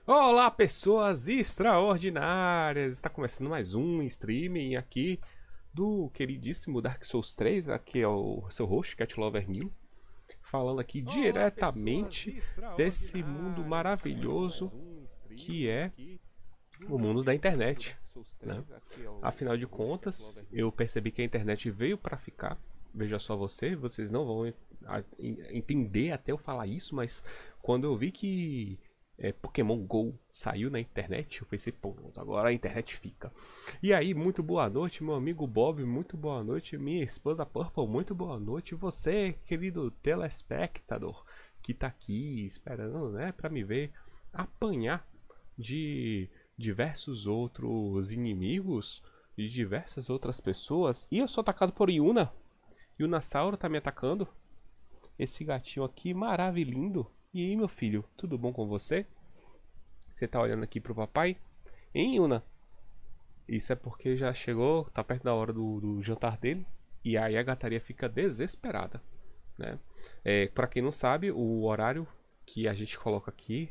Olá, pessoas extraordinárias! Está começando mais um streaming aqui do queridíssimo Dark Souls 3. Aqui é o seu host, Cat Lover Nilo, falando aqui Olá, pessoas diretamente desse mundo extraordinárias. Está começando maravilhoso mais um que streaming é aqui o do mundo da queridíssimo internet, Dark Souls né? 3. Aqui é o Afinal de seu host, Cat contas, Lover eu Nilo. percebi que a internet veio para ficar. Veja só vocês não vão entender até eu falar isso, mas quando eu vi que Pokémon GO saiu na internet, eu pensei, pô, agora a internet fica. E aí, muito boa noite, meu amigo Bob, muito boa noite, minha esposa Purple, muito boa noite, você, querido telespectador, que tá aqui esperando, né, pra me ver apanhar de diversos outros inimigos, de diversas outras pessoas, e eu sou atacado por Yuna. Yunasauro tá me atacando. Esse gatinho aqui maravilhoso. E aí, meu filho, tudo bom com você? Você tá olhando aqui pro papai? Hein, Yuna? Isso é porque já chegou, tá perto da hora do jantar dele. E aí a gataria fica desesperada, né? Pra quem não sabe, o horário que a gente coloca aqui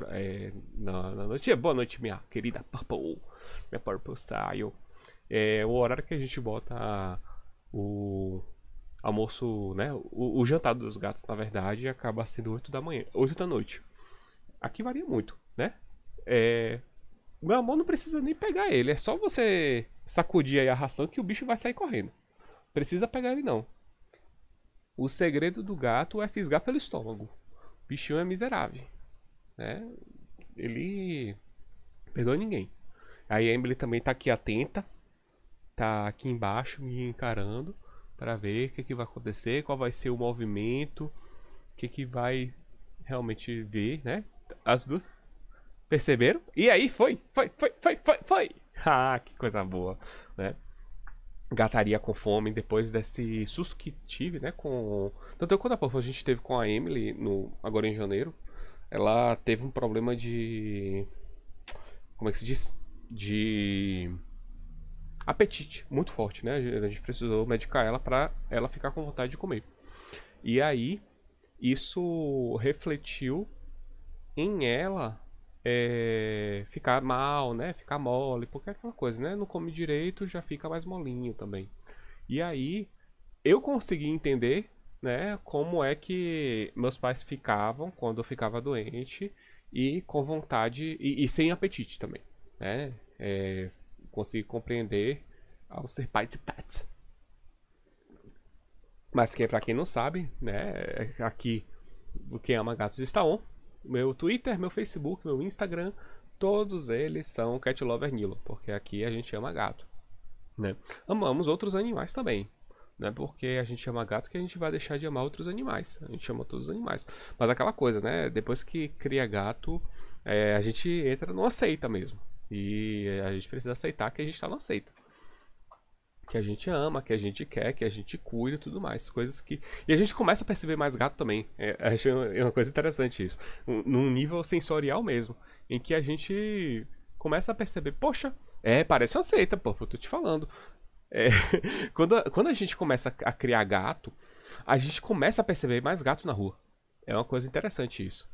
na noite. Boa noite, minha querida Purple. Minha Purple Saio. É o horário que a gente bota o almoço, né? O jantar dos gatos, na verdade, acaba sendo 8 da manhã, 8 da noite. Aqui varia muito, né? É, meu amor não precisa nem pegar ele, é só você sacudir aí a ração que o bicho vai sair correndo. Precisa pegar ele não. O segredo do gato é fisgar pelo estômago. O bichinho é miserável, né? Ele perdoa ninguém. Aí a Emily também tá aqui atenta, tá aqui embaixo me encarando para ver o que vai acontecer, qual vai ser o movimento, o que vai realmente ver, né? As duas perceberam? E aí foi! Ah, que coisa boa, né? Gataria com fome depois desse susto que tive, né? Com tanto quanto a gente teve com a Emily no agora em janeiro, ela teve um problema de como é que se diz? De apetite muito forte, né? A gente precisou medicar ela para ela ficar com vontade de comer. E aí, isso refletiu em ela ficar mal, né? Ficar mole, porque é aquela coisa, né? Não come direito, já fica mais molinho também. E aí, eu consegui entender, né? Como é que meus pais ficavam quando eu ficava doente e com vontade e sem apetite também, né? Consegui compreender ao ser pai de pet. Mas que para quem não sabe, né? Aqui do Quem Ama Gatos está on. Meu Twitter, meu Facebook, meu Instagram, todos eles são Cat Lover Nilo, porque aqui a gente ama gato, né? Amamos outros animais também, não é porque a gente ama gato que a gente vai deixar de amar outros animais. A gente ama todos os animais. Mas aquela coisa, né? Depois que cria gato, a gente entra numa seita mesmo. E a gente precisa aceitar que a gente tá numa seita. Que a gente ama, que a gente quer, que a gente cuida e tudo mais. Coisas que. E a gente começa a perceber mais gato também. Acho uma coisa interessante isso. Num nível sensorial mesmo. Em que a gente começa a perceber, poxa, parece uma seita, pô, eu tô te falando. É, quando a gente começa a criar gato, a gente começa a perceber mais gato na rua. É uma coisa interessante isso.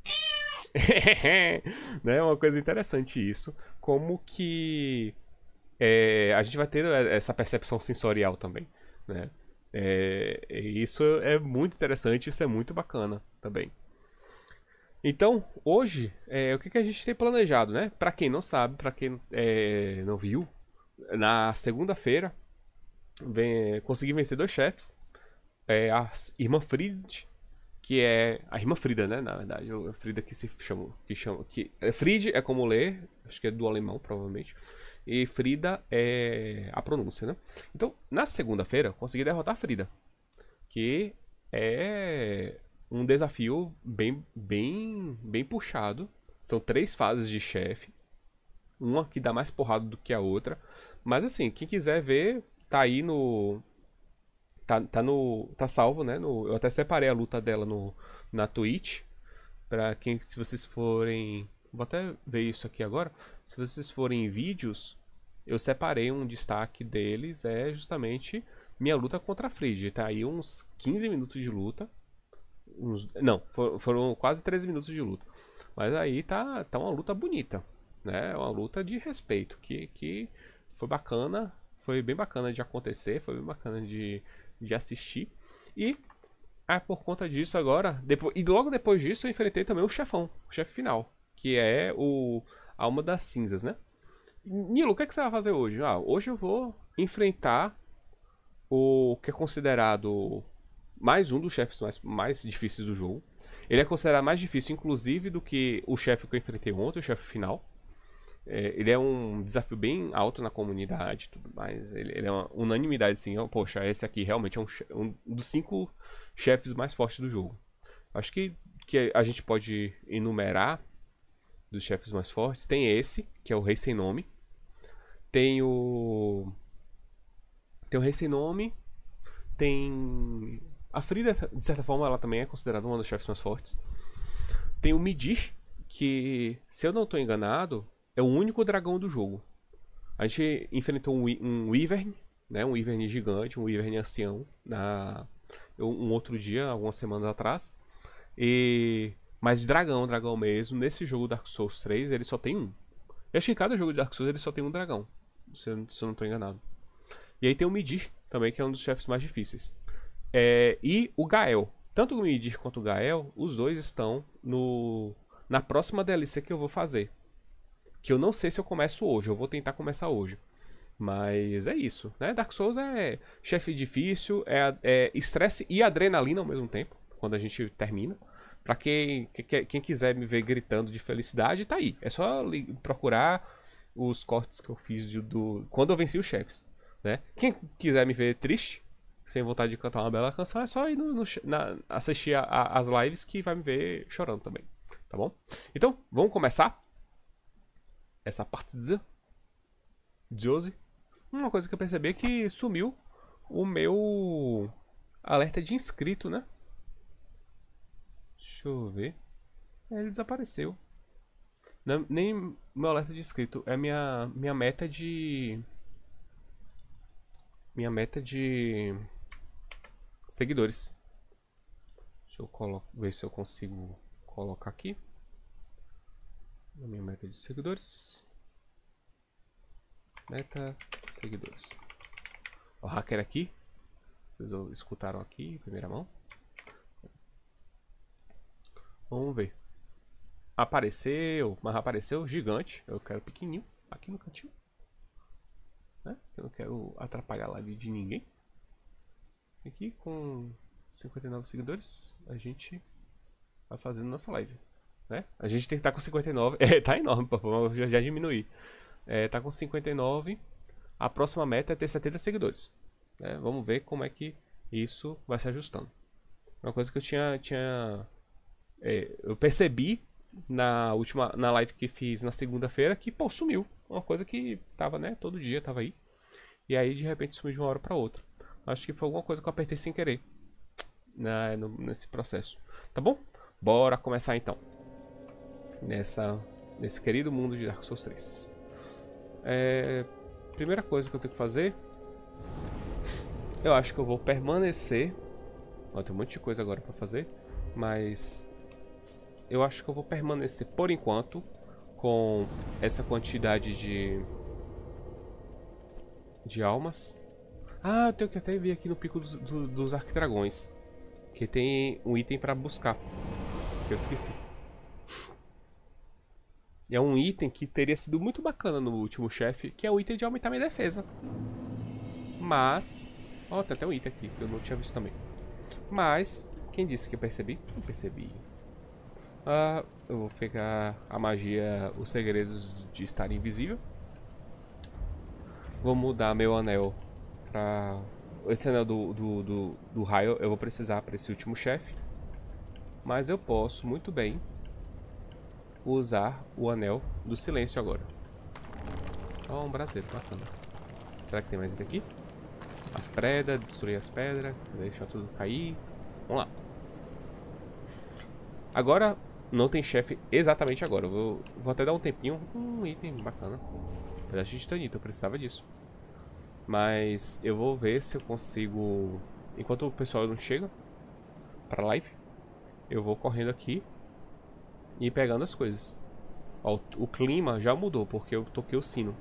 Né? É uma coisa interessante isso. Como que a gente vai ter essa percepção sensorial também, né? Isso é muito interessante, isso é muito bacana também. Então, hoje, o que a gente tem planejado, né? Para quem não sabe, para quem não viu, na segunda-feira consegui vencer dois chefes. A irmã Frid, que é a irmã Frida, né? Na verdade, a Frida que se chama, Frid é como ler, acho que é do alemão provavelmente. E Frida é a pronúncia, né? Então, na segunda-feira, consegui derrotar a Frida, que é um desafio bem puxado. São 3 fases de chefe, uma que dá mais porrada do que a outra. Mas assim, quem quiser ver, tá aí no tá salvo, né? Eu até separei a luta dela na Twitch. Pra quem, se vocês forem. Vou até ver isso aqui agora. Se vocês forem em vídeos, eu separei um destaque deles. É justamente minha luta contra a Frigid. Tá aí uns 15 minutos de luta. Não, foram quase 13 minutos de luta. Mas aí tá uma luta bonita, né? Uma luta de respeito, que foi bacana, foi bem bacana de acontecer, foi bem bacana de assistir. E por conta disso agora, e logo depois disso eu enfrentei também o chefão, o chefe final, que é o Alma das Cinzas, né? Nilo, o que, é que você vai fazer hoje? Hoje eu vou enfrentar o que é considerado mais um dos chefes mais difíceis do jogo. Ele é considerado mais difícil, inclusive, do que o chefe que eu enfrentei ontem, o chefe final. Ele é um desafio bem alto na comunidade e tudo mais. Ele é uma unanimidade, assim. Poxa, esse aqui realmente é um dos 5 chefes mais fortes do jogo. Acho que a gente pode enumerar dos chefes mais fortes. Tem esse, que é o Rei Sem Nome. Tem o Rei Sem Nome. Tem a Frida, de certa forma, ela também é considerada uma dos chefes mais fortes. Tem o Midir, que, se eu não estou enganado, é o único dragão do jogo. A gente enfrentou um Wyvern, né? Um Wyvern gigante, um Wyvern ancião, um outro dia, algumas semanas atrás. Mas dragão mesmo, nesse jogo Dark Souls 3, ele só tem um. Eu acho que em cada jogo de Dark Souls ele só tem um dragão, se eu não estou enganado. E aí tem o Midir também, que é um dos chefes mais difíceis. E o Gael. Tanto o Midir quanto o Gael, os dois estão na próxima DLC que eu vou fazer. Que eu não sei se eu começo hoje, eu vou tentar começar hoje. Mas é isso, né? Dark Souls é chefe difícil, é estresse e adrenalina ao mesmo tempo, quando a gente termina. Pra quem quiser me ver gritando de felicidade, tá aí. É só procurar os cortes que eu fiz quando eu venci os chefes, né? Quem quiser me ver triste, sem vontade de cantar uma bela canção, é só ir assistir as lives que vai me ver chorando também, tá bom? Então, vamos começar essa partida. 12. Uma coisa que eu percebi é que sumiu o meu alerta de inscrito, né? Deixa eu ver. Ele desapareceu. Não, nem meu alerta de inscrito. É minha meta de... Minha meta de... seguidores. Deixa eu ver se eu consigo colocar aqui. A minha meta de seguidores. Meta seguidores. O hacker aqui. Vocês escutaram aqui em primeira mão. Vamos ver. Apareceu, mas apareceu gigante. Eu quero pequenininho aqui no cantinho, né? Eu não quero atrapalhar a live de ninguém. Aqui com 59 seguidores, a gente vai fazendo nossa live, né? A gente tem que estar com 59. Tá enorme, papo, já diminuí. Tá com 59. A próxima meta é ter 70 seguidores, né? Vamos ver como é que isso vai se ajustando. Uma coisa que eu percebi na live que fiz na segunda-feira que, pô, sumiu. Uma coisa que tava, né, todo dia tava aí. E aí de repente sumiu de uma hora pra outra. Acho que foi alguma coisa que eu apertei sem querer nesse processo. Tá bom? Bora começar então. Nesse querido mundo de Dark Souls 3. Primeira coisa que eu tenho que fazer, eu acho que eu vou permanecer. Tem um monte de coisa agora pra fazer, mas eu acho que eu vou permanecer por enquanto com essa quantidade de almas. Eu tenho que até vir aqui no pico dos arquidragões, que tem um item pra buscar, que eu esqueci. E é um item que teria sido muito bacana no último chefe, que é o item de aumentar minha defesa. Mas... tem até um item aqui, que eu não tinha visto também. Mas, quem disse que eu percebi? Eu percebi. Eu vou pegar a magia, os segredos de estar invisível. Vou mudar meu anel pra... Esse anel do raio eu vou precisar para esse último chefe. Mas eu posso muito bem usar o anel do silêncio agora. Um braceiro, bacana. Será que tem mais daqui? As pedras, destruir as pedras, deixar tudo cair. Vamos lá. Agora, não tem chefe exatamente agora. Eu vou até dar um tempinho. Um item bacana. Pedaço de titanita, eu precisava disso. Mas eu vou ver se eu consigo... Enquanto o pessoal não chega pra live, eu vou correndo aqui e ir pegando as coisas. Ó, o clima já mudou, porque eu toquei o sino.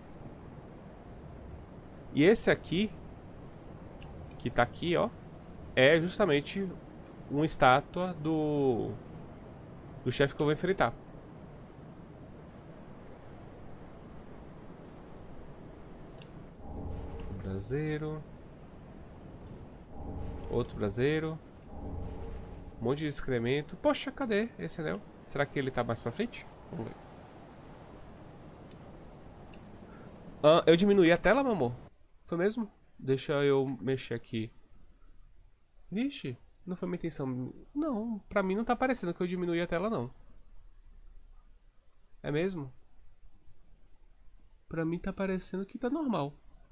E esse aqui, que tá aqui, ó, é justamente uma estátua do chefe que eu vou enfrentar. Braseiro. Outro braseiro. Um monte de excremento. Poxa, cadê esse anel? Será que ele tá mais pra frente? Vamos ver. Ah, eu diminuí a tela, meu amor? Foi mesmo? Deixa eu mexer aqui. Vixe, não foi minha intenção. Não, pra mim não tá parecendo que eu diminuí a tela, não. É mesmo? Pra mim tá parecendo que tá normal.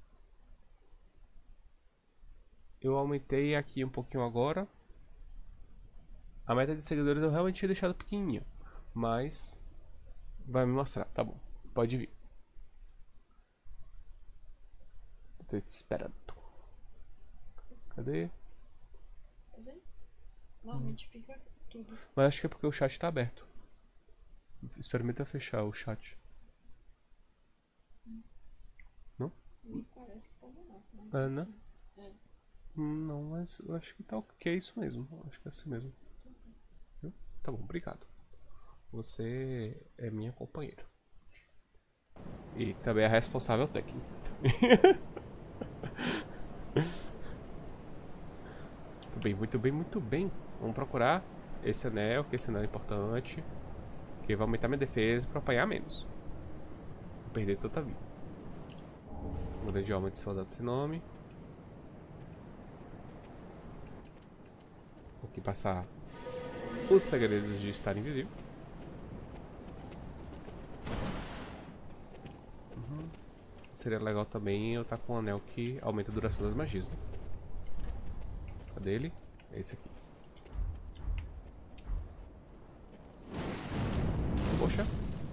Eu aumentei aqui um pouquinho agora. A meta de seguidores eu realmente tinha deixado pequenininho. Mas vai me mostrar, tá bom. Pode vir. Tô te esperando. Cadê? Tá vendo? Normalmente fica tudo. Mas acho que é porque o chat tá aberto. Experimenta fechar o chat. Não? Me parece que tá bom. Mas É, né? é. Não, mas eu acho que tá ok, é isso mesmo. Acho que é assim mesmo. Viu? Tá bom, obrigado. Você é minha companheira. E também é a responsável técnica. Muito bem, muito bem, muito bem. Vamos procurar esse anel, que esse anel é importante. Que vai aumentar minha defesa pra apanhar menos. Vou perder tanta vida. Mudei de alma de soldado sem nome. Vou aqui passar os segredos de estar invisível. Seria legal também eu estar com um anel que aumenta a duração das magias, né? Cadê ele? É esse aqui. Poxa.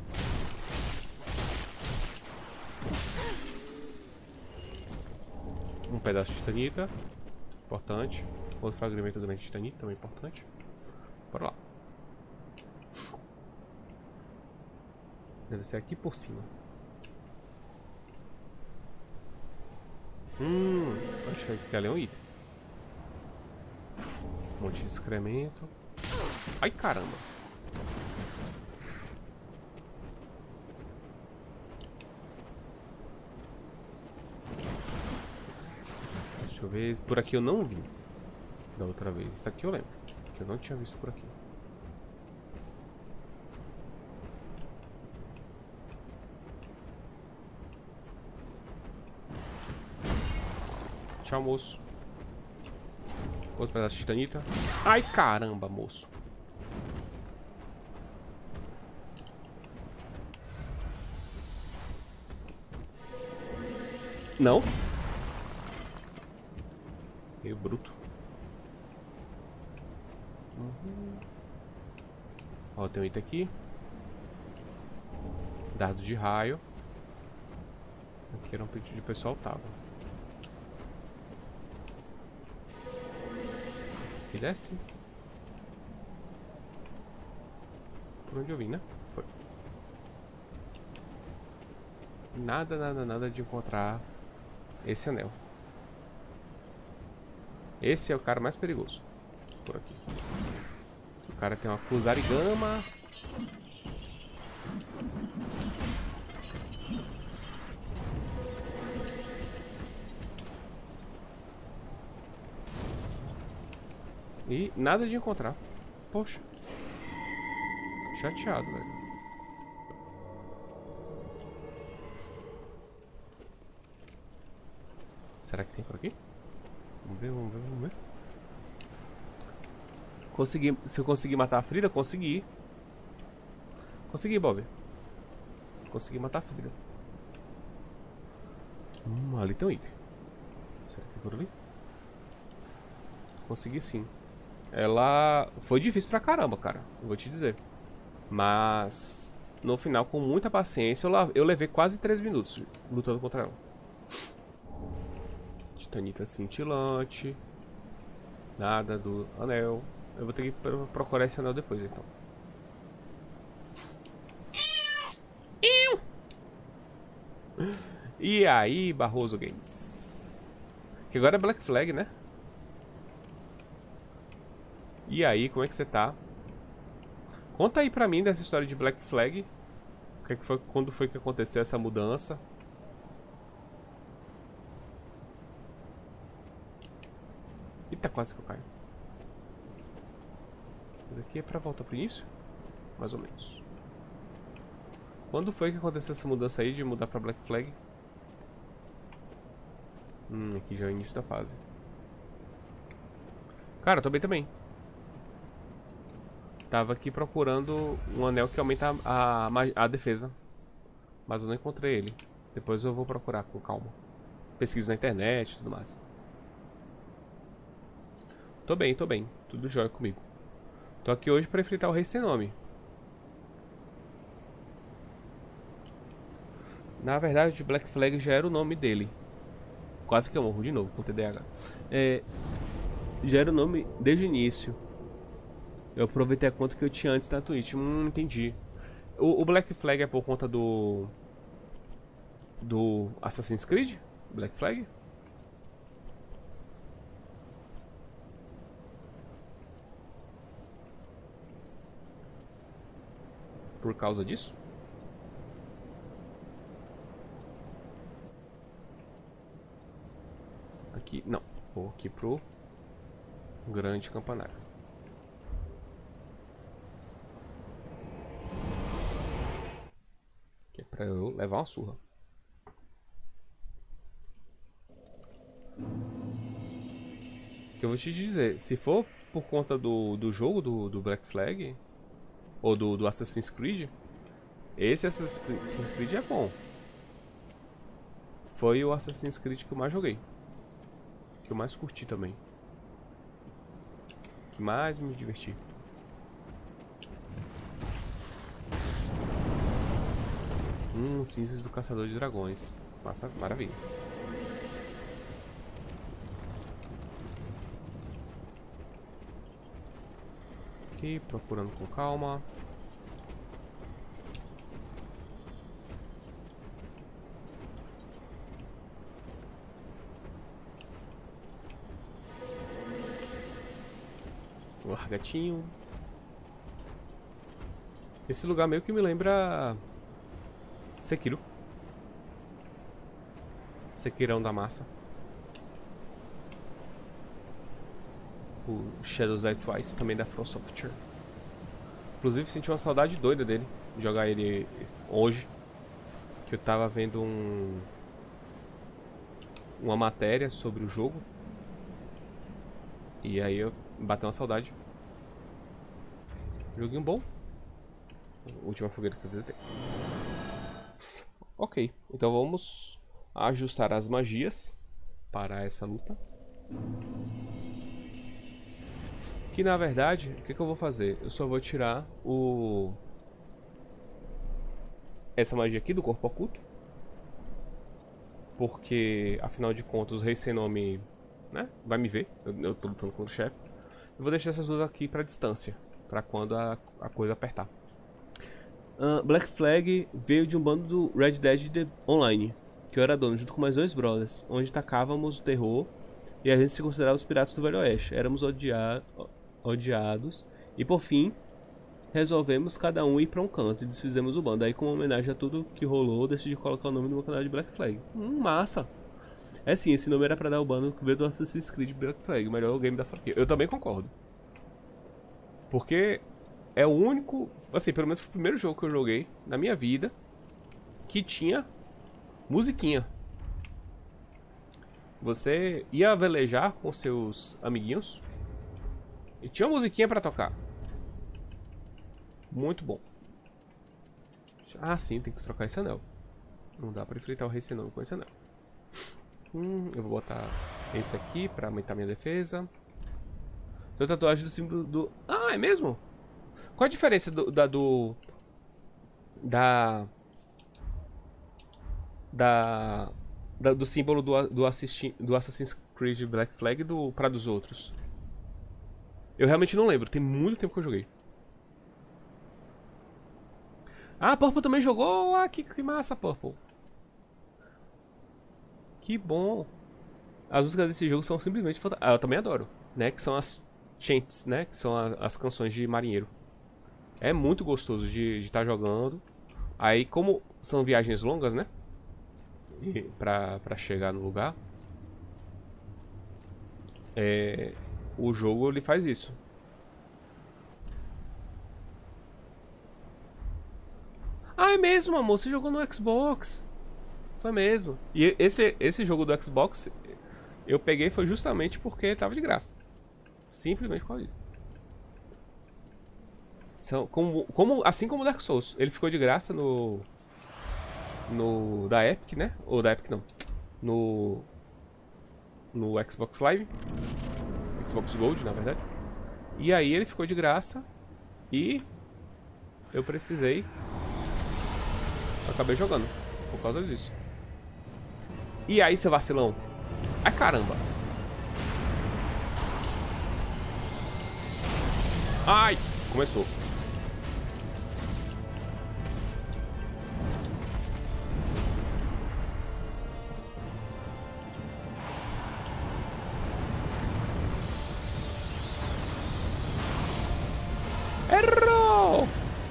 Um pedaço de titanita. Importante. Outro fragmento também de titanita, também importante. Bora lá. Deve ser aqui por cima. Acho que ali é um item. Um monte de excremento. Ai, caramba. Deixa eu ver. Por aqui eu não vi. Da outra vez. Isso aqui eu lembro. Que eu não tinha visto por aqui. Tchau, moço. Outro pedaço de titanita. Ai, caramba, moço. Não? Meio bruto. Ó, tem um item aqui. Dardo de raio. Aqui era um pedido de pessoal tava. Aqui desce. Por onde eu vim, né? Foi. Nada, nada, nada de encontrar esse anel. Esse é o cara mais perigoso. Por aqui. O cara tem uma Kusarigama. E nada de encontrar. Poxa. Chateado, velho. Será que tem por aqui? Vamos ver, vamos ver, vamos ver. Consegui. Se eu conseguir matar a Frida, consegui. Consegui, Bob. Consegui matar a Frida. Ali tem um item. Será que é por ali? Consegui sim. Ela foi difícil pra caramba, cara. Eu vou te dizer. Mas no final, com muita paciência, eu levei quase 3 minutos lutando contra ela. Titanita cintilante. Nada do anel. Eu vou ter que procurar esse anel depois, então. E aí, Barroso Games? Que agora é Black Flag, né? E aí, como é que você tá? Conta aí pra mim dessa história de Black Flag. O que é que foi, quando foi que aconteceu essa mudança? Eita, quase que eu caio. Mas aqui é pra voltar pro início? Mais ou menos. Quando foi que aconteceu essa mudança aí de mudar pra Black Flag? Aqui já é o início da fase. Cara, eu tô bem também. Tava aqui procurando um anel que aumenta a defesa. Mas eu não encontrei ele. Depois eu vou procurar com calma. Pesquiso na internet e tudo mais. Tô bem, tô bem. Tudo jóia comigo. Tô aqui hoje pra enfrentar o Rei Sem Nome. Na verdade, o Black Flag já era o nome dele. Quase que eu morro de novo com TDAH. Já era o nome desde o início. Eu aproveitei a conta que eu tinha antes na Twitch. Entendi. O Black Flag é por conta do Assassin's Creed? Black Flag? Por causa disso? Aqui, não. Vou aqui pro grande campanário. Que é pra eu levar uma surra. Que eu vou te dizer, se for por conta do jogo do Black Flag, ou do Assassin's Creed, esse Assassin's Creed é bom. Foi o Assassin's Creed que eu mais joguei. Que eu mais curti também. Que mais me diverti. Cinzas do Caçador de Dragões. Massa, maravilha. Aqui, procurando com calma. O largatinho. Esse lugar meio que me lembra Sekiro. Sekirão da massa. O Shadows Die Twice, também da From Software. Inclusive senti uma saudade doida dele. Jogar ele hoje. Que eu tava vendo uma matéria sobre o jogo. E aí eu bateu uma saudade. Joguinho bom. Última fogueira que eu visitei. Ok, então vamos ajustar as magias para essa luta. Que na verdade, o que eu vou fazer? Eu só vou tirar essa magia aqui do corpo oculto. Porque, afinal de contas, o Rei Sem Nome, né, vai me ver. Eu tô lutando contra o chefe. Eu vou deixar essas duas aqui pra distância. Pra quando a coisa apertar. Black Flag veio de um bando do Red Dead Online, que eu era dono, junto com mais dois brothers, onde tacávamos o terror e a gente se considerava os piratas do Velho Oeste. Éramos odiados e por fim resolvemos cada um ir pra um canto e desfizemos o bando. Aí, como homenagem a tudo que rolou, decidi colocar o nome do meu canal de Black Flag. Massa! É sim, esse nome era pra dar o bando que veio do Assassin's Creed Black Flag, o melhor game da franquia. Eu também concordo. Porque é o único, assim, pelo menos foi o primeiro jogo que eu joguei na minha vida que tinha musiquinha. Você ia velejar com seus amiguinhos e tinha uma musiquinha pra tocar. Muito bom. Ah, sim, tem que trocar esse anel. Não dá pra enfrentar o Rei Sem Nome com esse anel. Eu vou botar esse aqui pra aumentar minha defesa. Tem tatuagem do símbolo do... Ah, é mesmo? Qual a diferença do símbolo do Assassin's Creed Black Flag para dos outros? Eu realmente não lembro, tem muito tempo que eu joguei. Ah, Purple também jogou? Ah, que massa, Purple. Que bom. As músicas desse jogo são simplesmente fantásticas. Ah, eu também adoro, né? Que são as chants, né? Que são as canções de marinheiro. É muito gostoso de estar jogando. Aí, como são viagens longas, né? E pra chegar no lugar. O jogo, ele faz isso. Ah, é mesmo, amor. Você jogou no Xbox. Foi mesmo. E esse jogo do Xbox, eu peguei foi justamente porque tava de graça. Simplesmente por causa disso. Assim como o Dark Souls. Ele ficou de graça no da Epic, né? Ou da Epic não. No Xbox Live. Xbox Gold, na verdade. E aí ele ficou de graça. E eu precisei. Eu acabei jogando. Por causa disso. E aí, seu vacilão? Ai, caramba. Ai, começou. Errou!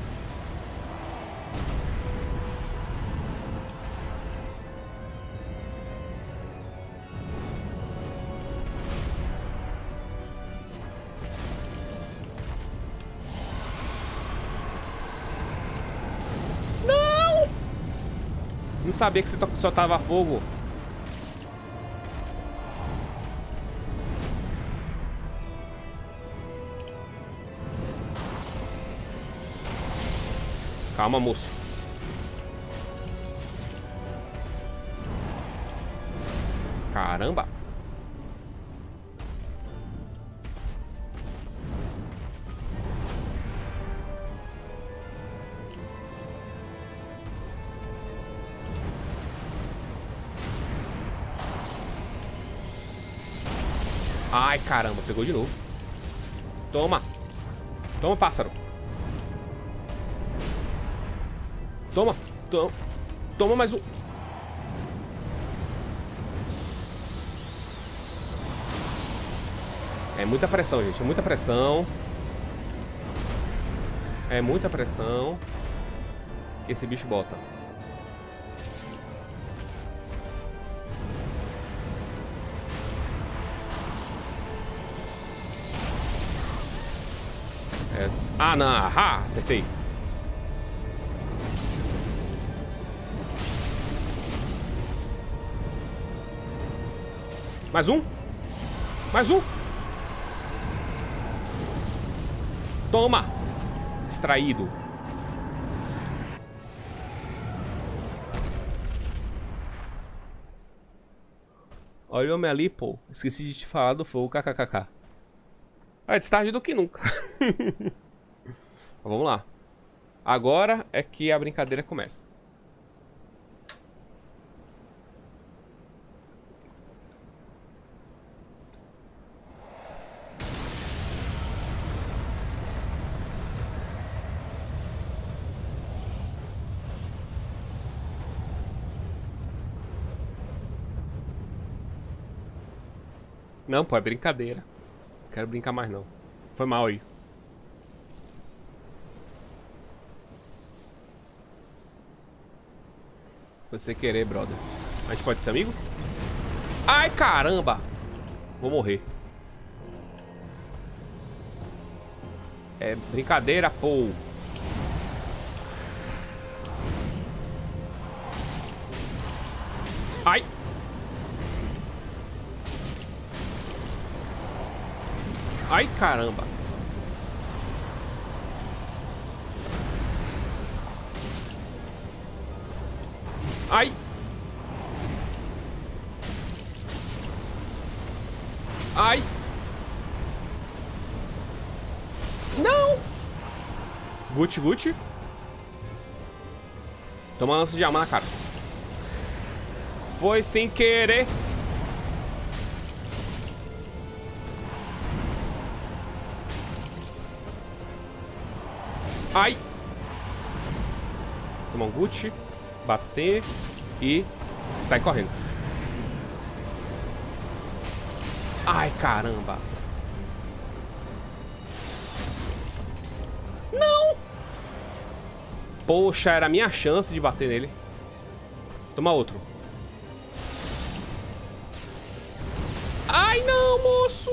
Não sabia que você só tava fogo. Calma, moço. Caramba. Ai, caramba, pegou de novo. Toma. Toma, pássaro. Toma. Toma mais um. É muita pressão, gente. É muita pressão. É muita pressão que esse bicho bota. Ah, não. Ah, acertei. Mais um. Mais um. Toma. Distraído. Olha o homem ali, pô. Esqueci de te falar do fogo, kkkk. Mais tarde do que nunca. Vamos lá. Agora é que a brincadeira começa. Não, pô, é brincadeira. Não quero brincar mais, não. Foi mal aí. Você querer, brother. A gente pode ser amigo? Ai, caramba! Vou morrer. É brincadeira, pô. Ai! Ai, caramba! Ai! Ai! Não! Gucci, Gucci. Toma uma lança de arma na cara. Foi sem querer. Ai! Toma um Gucci. Bater e sai correndo. Ai, caramba. Não! Poxa, era a minha chance de bater nele. Toma outro. Ai, não, moço.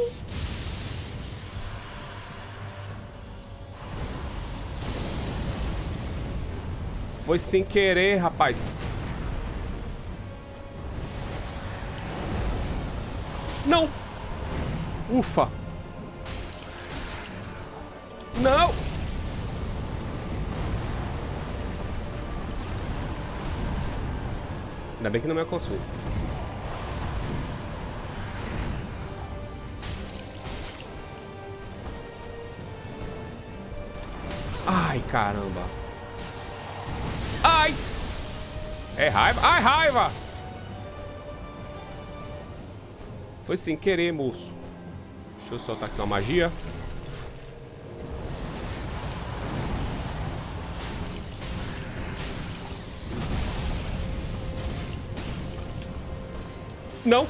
Foi sem querer, rapaz. Não. Ufa. Não. Ainda bem que não me alcançou. Ai, caramba. Ai. É raiva. Ai, raiva. Foi sem querer, moço. Deixa eu soltar aqui uma magia. Não.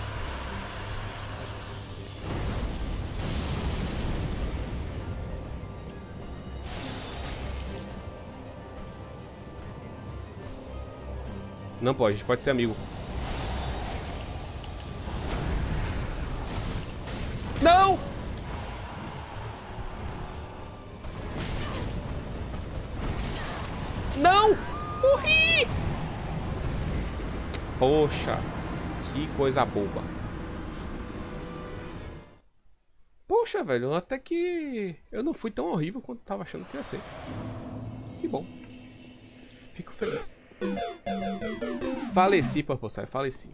Não pode, a gente pode ser amigo. Não! Não! Morri! Poxa, que coisa boba. Poxa, velho, até que eu não fui tão horrível quanto tava achando que ia ser. Que bom. Fico feliz. Faleci, Purple, faleci.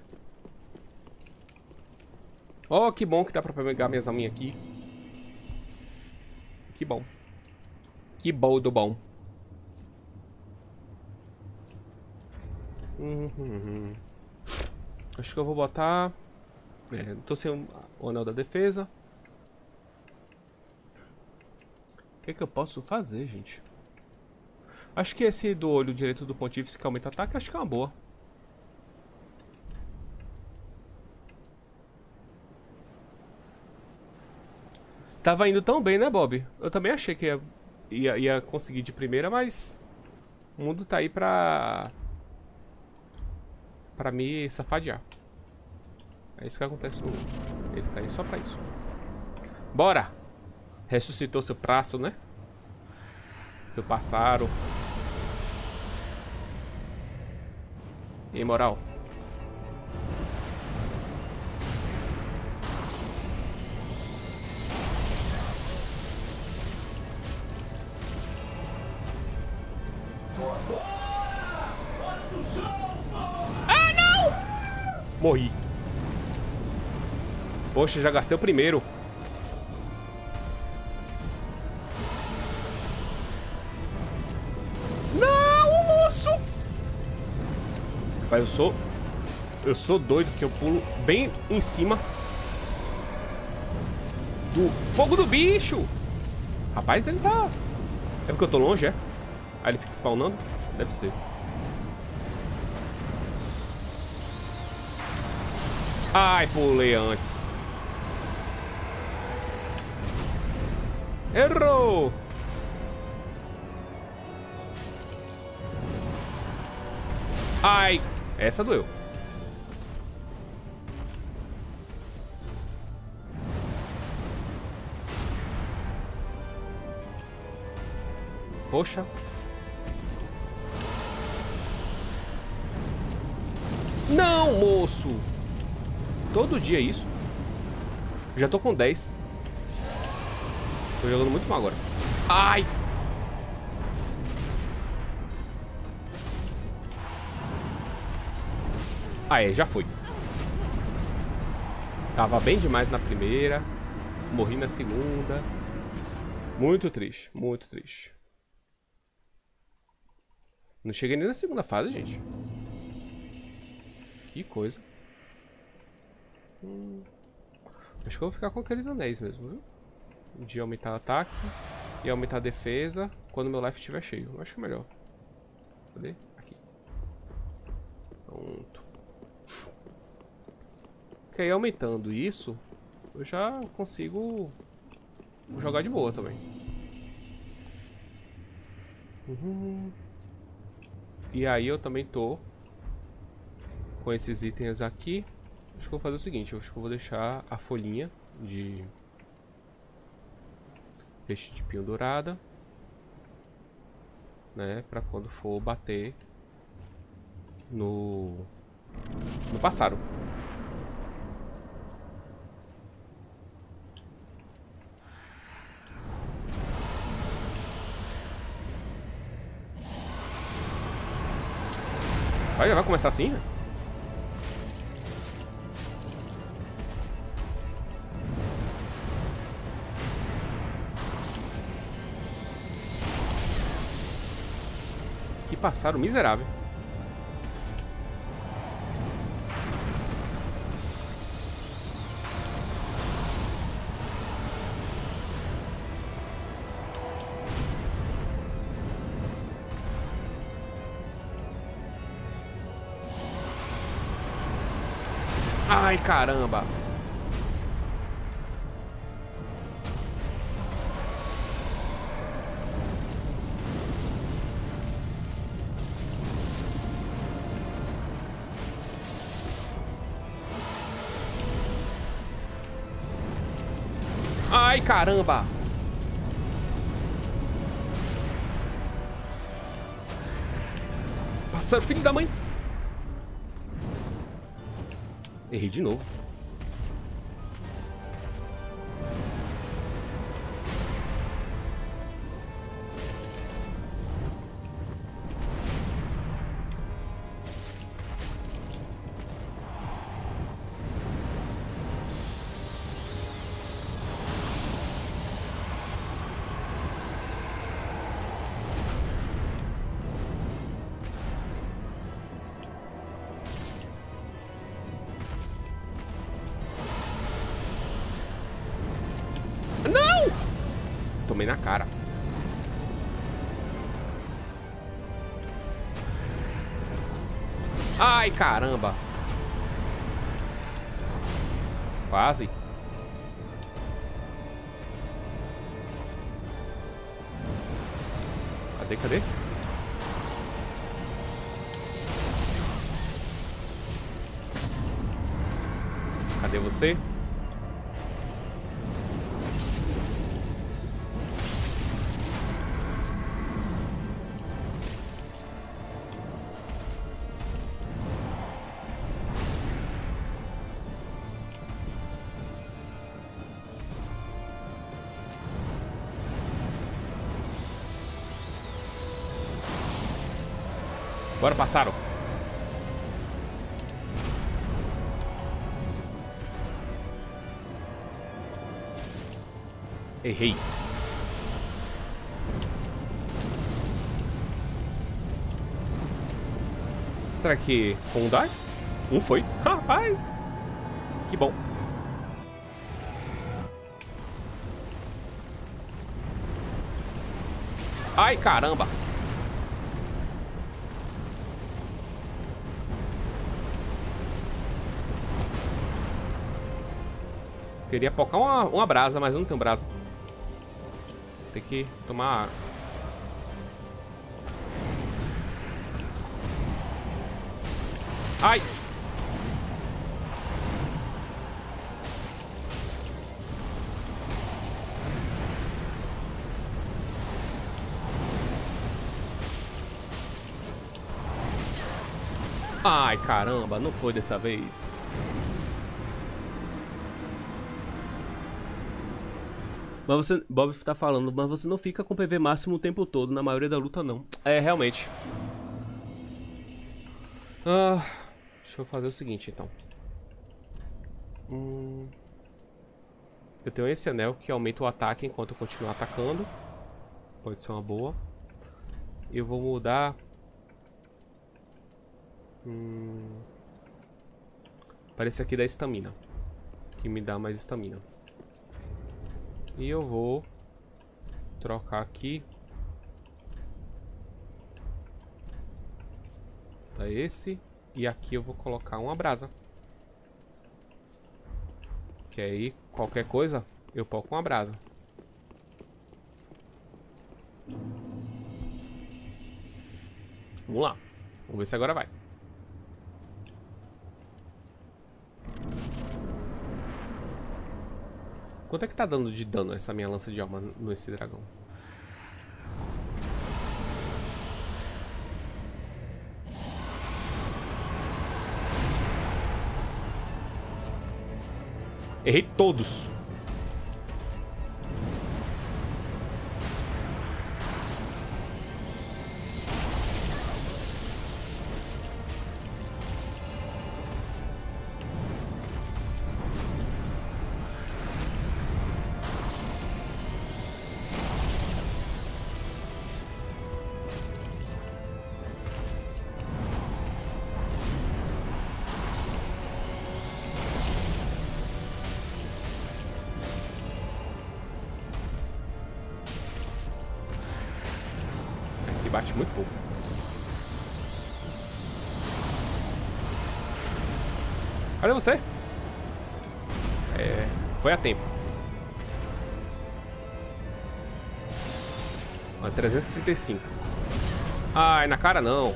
Oh, que bom que dá pra pegar minhas alminhas aqui. Que bom. Que bom do bom. Acho que eu vou botar... tô sem o anel da defesa. O que eu posso fazer, gente? Acho que esse do olho direito do pontífice que aumenta o ataque, acho que é uma boa. Tava indo tão bem, né, Bob? Eu também achei que ia conseguir de primeira, mas... O mundo tá aí pra me safadear. É isso que acontece no mundo. Ele tá aí só pra isso. Bora! Ressuscitou seu praço, né? Seu pássaro. E aí, moral? Ah, não! Morri. Poxa, já gastei o primeiro. Não, moço! Rapaz, eu sou doido que eu pulo bem em cima do fogo do bicho. Rapaz, ele tá... É porque eu tô longe, é? Aí ele fica spawnando? Deve ser. Ai, pulei antes. Errou! Ai, essa doeu. Poxa. Não, moço. Todo dia isso. Já tô com 10. Tô jogando muito mal agora. Ai. Aê, já foi. Tava bem demais na primeira. Morri na segunda. Muito triste, muito triste. Não cheguei nem na segunda fase, gente. Que coisa. Acho que eu vou ficar com aqueles anéis mesmo, viu? De aumentar o ataque e aumentar a defesa quando meu life estiver cheio. Eu acho que é melhor. Cadê? Aqui. Pronto. Ok, aumentando isso, eu já consigo jogar de boa também. E aí eu também tô com esses itens aqui. Acho que eu vou fazer o seguinte, acho que eu vou deixar a folhinha de feixe de pinho dourada, né, pra quando for bater no pássaro. Vai começar assim, né? Que pássaro miserável. Ai, caramba. Ai, caramba. Pássaro, filho da mãe. Errei de novo. Tomei na cara. Ai, caramba. Quase. Cadê? Cadê você? Bora, pássaro. Errei. Será que com um dar? Um foi. Rapaz. Que bom. Ai, caramba. Queria pocar uma brasa, mas eu não tenho brasa. Tem que tomar... Ai! Ai, caramba, não foi dessa vez. Mas você, Bob tá falando, mas você não fica com PV máximo o tempo todo, na maioria da luta não. É, realmente. Deixa eu fazer o seguinte, então. Eu tenho esse anel que aumenta o ataque enquanto eu continuar atacando. Pode ser uma boa. Eu vou mudar... para esse aqui da estamina. Que me dá mais estamina. E eu vou trocar aqui. Tá esse. E aqui eu vou colocar uma brasa. Que aí, qualquer coisa, eu pôr com a brasa. Vamos lá. Vamos ver se agora vai. Quanto é que tá dando de dano essa minha lança de alma nesse dragão? Errei todos. Bate muito pouco. Cadê você? Foi a tempo. 335. Ai, na cara não.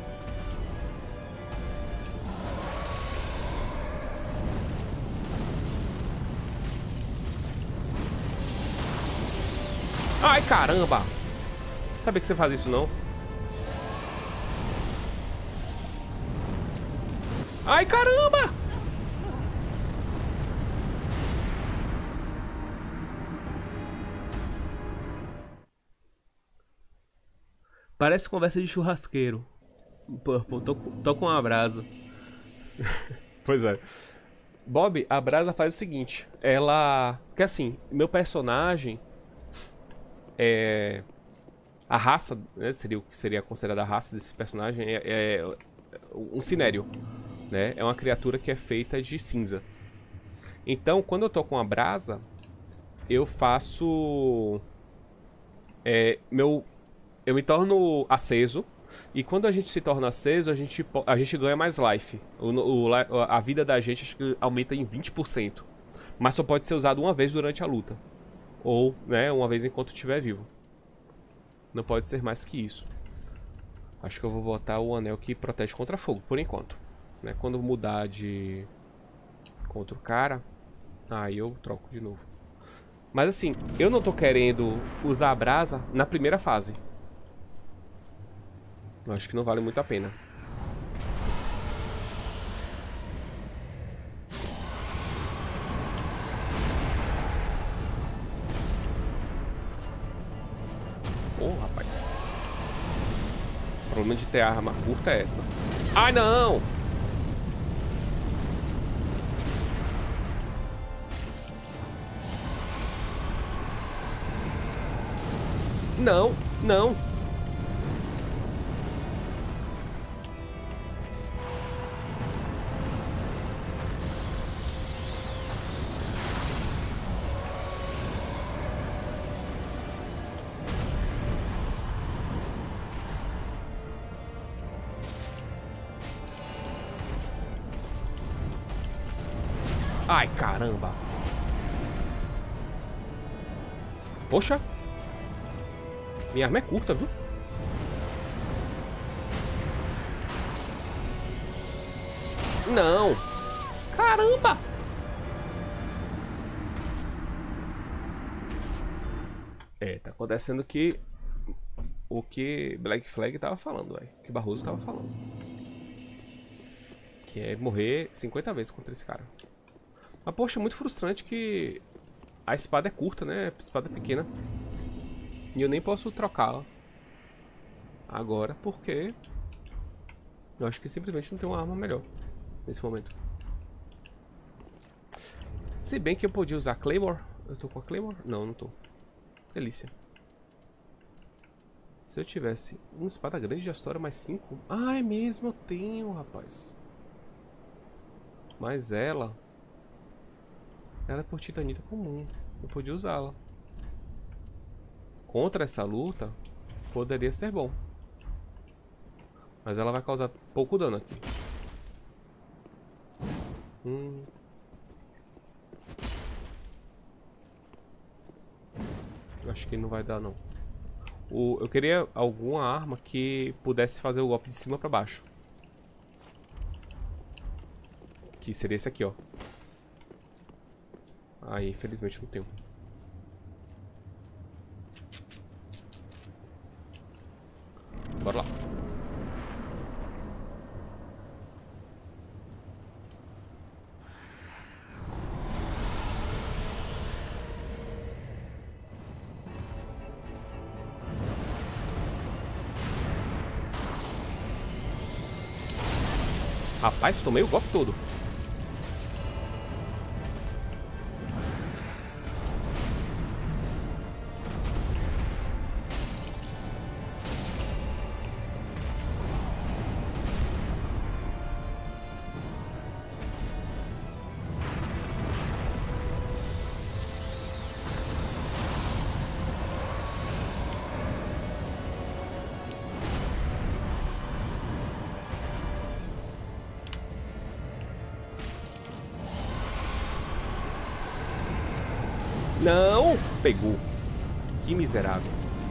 Ai, caramba. Sabia que você faz isso, não? Ai, caramba! Parece conversa de churrasqueiro. Purple, tô com uma brasa. Pois é. Bob, a brasa faz o seguinte. Ela... Porque assim, meu personagem... A raça, né, seria o que seria considerada a raça desse personagem é um cinério, né? É uma criatura que é feita de cinza. Então, quando eu tô com a brasa, eu faço... eu me torno aceso. E quando a gente se torna aceso, a gente ganha mais life. A vida da gente acho que aumenta em 20%. Mas só pode ser usado uma vez durante a luta. Ou, né, uma vez enquanto estiver vivo. Não pode ser mais que isso. Acho que eu vou botar o anel que protege contra fogo, por enquanto. Né? Quando mudar de... contra o cara, aí eu troco de novo. Mas assim, eu não tô querendo usar a brasa na primeira fase. Eu acho que não vale muito a pena. Ô, rapaz. O problema de ter arma curta é essa. Ai, não! Não, não. Ai, caramba. Poxa. Minha arma é curta, viu? Não. Caramba. Tá acontecendo que... o que Black Flag tava falando, velho. Que Barroso tava falando. Que é morrer 50 vezes contra esse cara. Mas, poxa, é muito frustrante que a espada é curta, né? A espada é pequena. E eu nem posso trocá-la agora, porque eu acho que simplesmente não tem uma arma melhor nesse momento. Se bem que eu podia usar Claymore. Eu tô com a Claymore? Não, não tô. Delícia. Se eu tivesse uma espada grande de Astora mais 5... Ah, é mesmo, eu tenho, rapaz. Mas ela é por titanita comum. Eu podia usá-la. Contra essa luta, poderia ser bom. Mas ela vai causar pouco dano aqui. Acho que não vai dar, não. Eu queria alguma arma que pudesse fazer o golpe de cima pra baixo. Que seria esse aqui, ó. Aí, infelizmente, não tenho. Bora lá. Rapaz, tomei o golpe todo. Não! Pegou. Que miserável.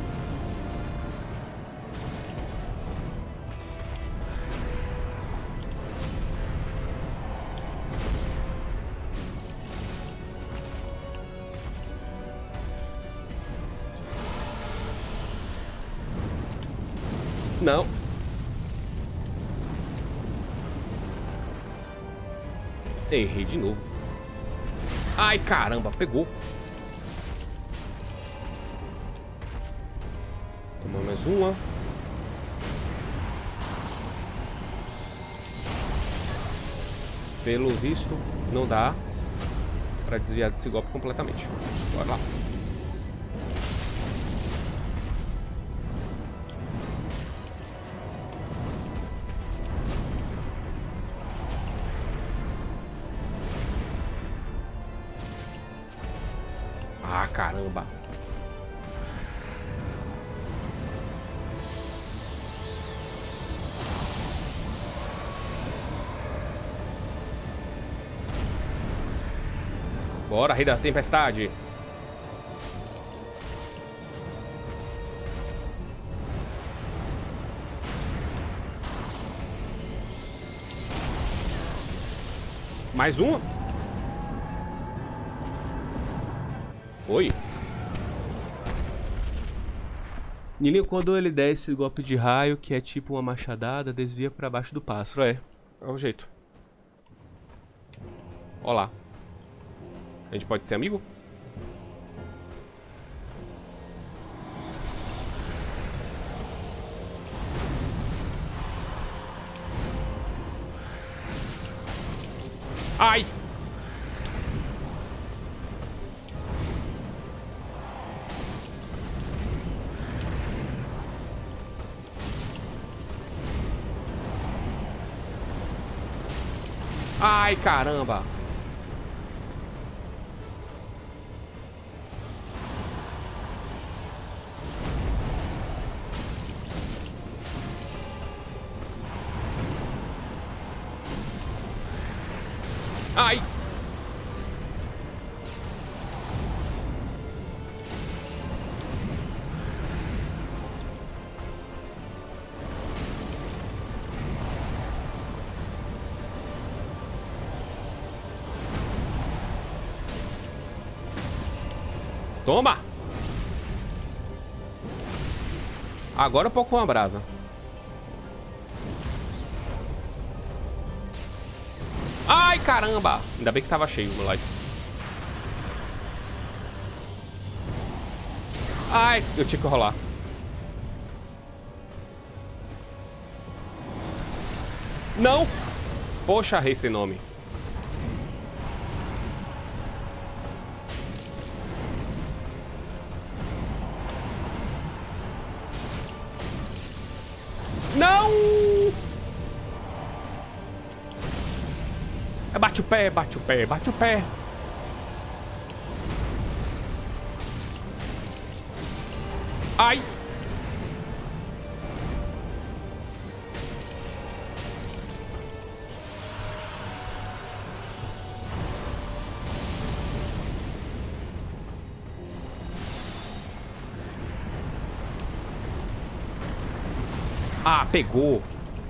Não. Errei de novo. Ai, caramba, pegou. Toma mais uma. Pelo visto, não dá pra desviar desse golpe completamente. Bora lá. Ah, caramba. Bora, Rei da Tempestade. Mais uma. Foi. Nilinho, quando ele der esse golpe de raio, que é tipo uma machadada, desvia pra baixo do pássaro. É o jeito. Ó lá. A gente pode ser amigo? Ai! Ai, caramba! Ai! Toma! Agora eu pouco com a brasa. Ai, caramba! Ainda bem que tava cheio o meu life. Ai, eu tinha que rolar. Não! Poxa, rei sem nome. Não! Bate o pé, bate o pé, bate o pé. Ai! Ah, pegou.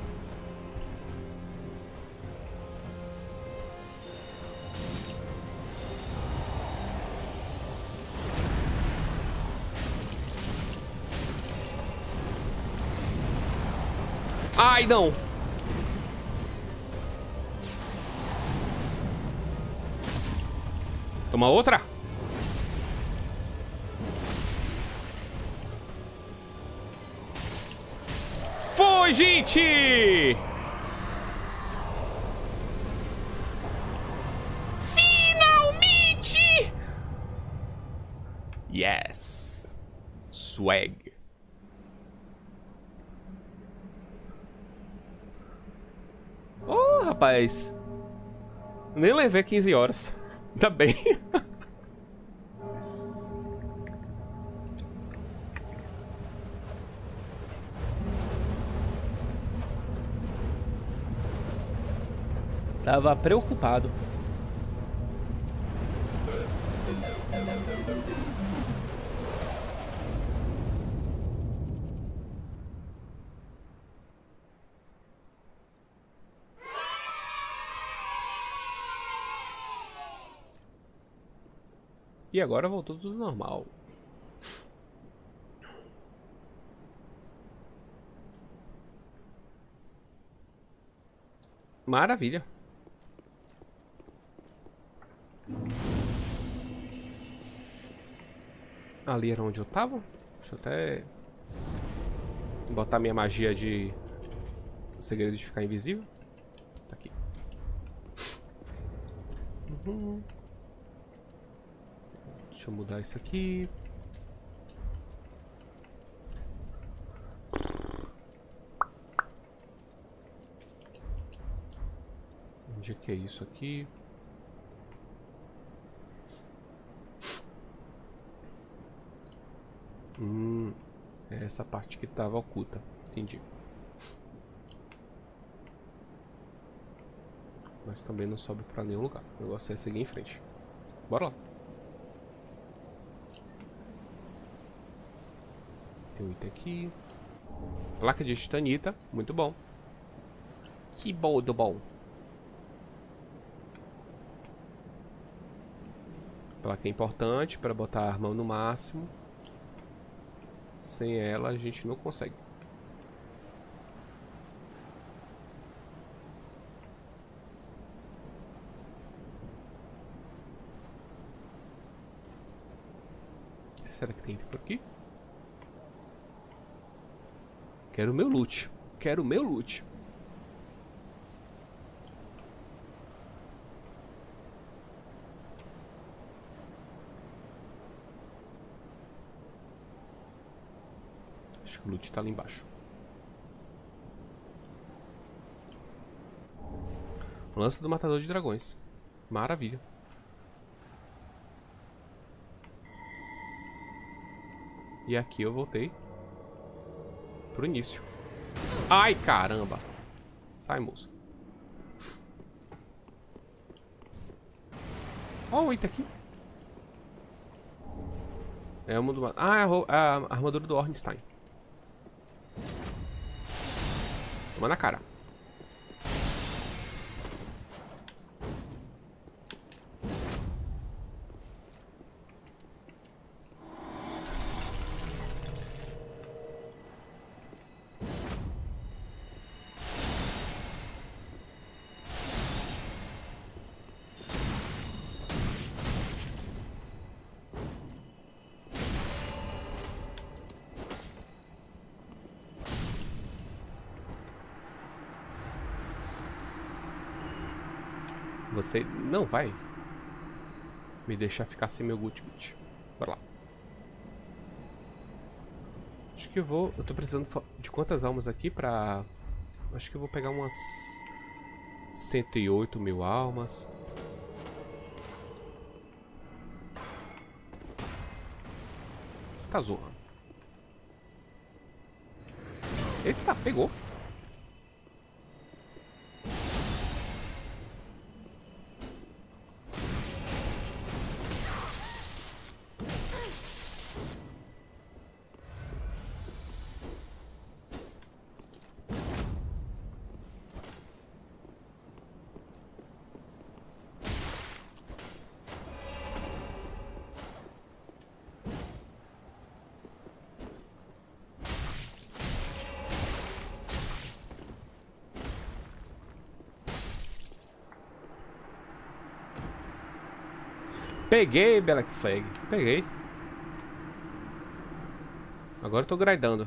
Ai, não. Toma outra. Foi, gente! Finalmente! Yes! Swag. Oh, rapaz. Nem levei 15 horas. Ainda bem. Tava preocupado. E agora voltou tudo normal. Maravilha. Ali era onde eu tava? Deixa eu até botar minha magia de segredo de ficar invisível. Tá aqui. Deixa eu mudar isso aqui. Onde é que é isso aqui? É essa parte que tava oculta. Entendi. Mas também não sobe pra nenhum lugar. O negócio é seguir em frente. Bora lá. Tem um item aqui. Placa de titanita. Muito bom. Que bom do bom. Placa é importante para botar a arma no máximo. Sem ela a gente não consegue. Será que tem item por aqui? Quero o meu loot. Quero o meu loot. Acho que o loot tá ali embaixo. Lança do matador de dragões. Maravilha. E aqui eu voltei pro início. Ai, caramba. Sai, moço. Ó, o item aqui. É o mundo... Ah, é a armadura do Ornstein. Toma na cara. Você não vai me deixar ficar sem meu gut-gut. Bora lá. Acho que eu vou... Eu tô precisando de quantas almas aqui pra... Acho que eu vou pegar umas 108 mil almas. Tá zoando. Eita, pegou. Peguei, Black Flag. Peguei. Agora eu tô grindando.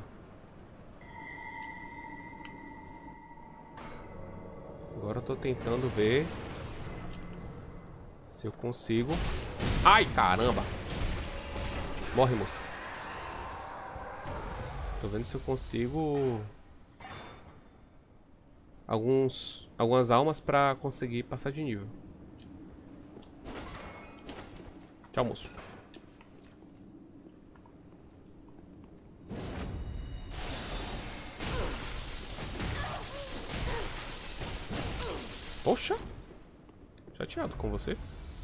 Agora eu tô tentando ver se eu consigo. Ai, caramba! Morre, moça. Tô vendo se eu consigo algumas almas pra conseguir passar de nível. Tchau, moço. Poxa! Chateado com você.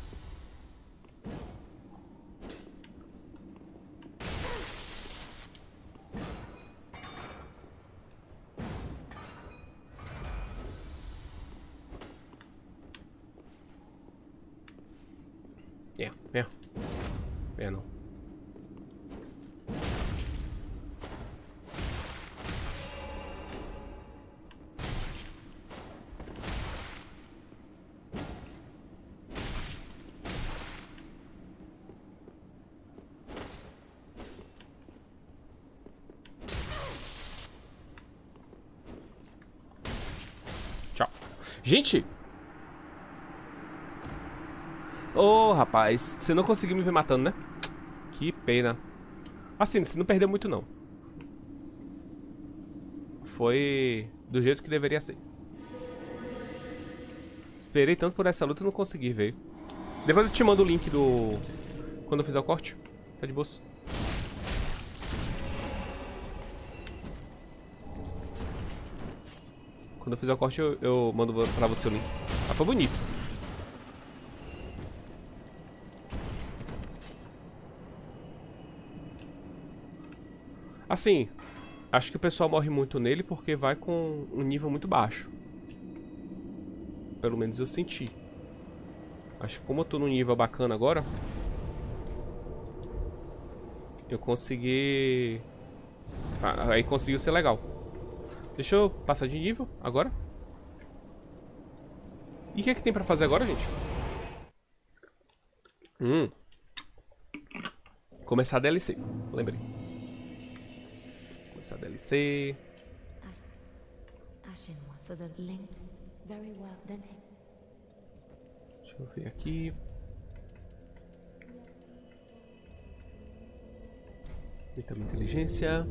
É não. Tchau. Gente! Ô, rapaz, você não conseguiu me ver matando, né? Que pena. Assim, você não perdeu muito, não. Foi do jeito que deveria ser. Esperei tanto por essa luta e não consegui, velho. Depois eu te mando o link do... quando eu fizer o corte. Tá de boa. Quando eu fizer o corte, eu mando pra você o link. Ah, foi bonito. Assim, acho que o pessoal morre muito nele porque vai com um nível muito baixo. Pelo menos eu senti. Acho que como eu tô num nível bacana agora, eu consegui... aí conseguiu ser legal. Deixa eu passar de nível agora. E o que é que tem pra fazer agora, gente? Começar a DLC. Lembrei. Começar a DLC. Deixa eu ver aqui. Eita, minha inteligência.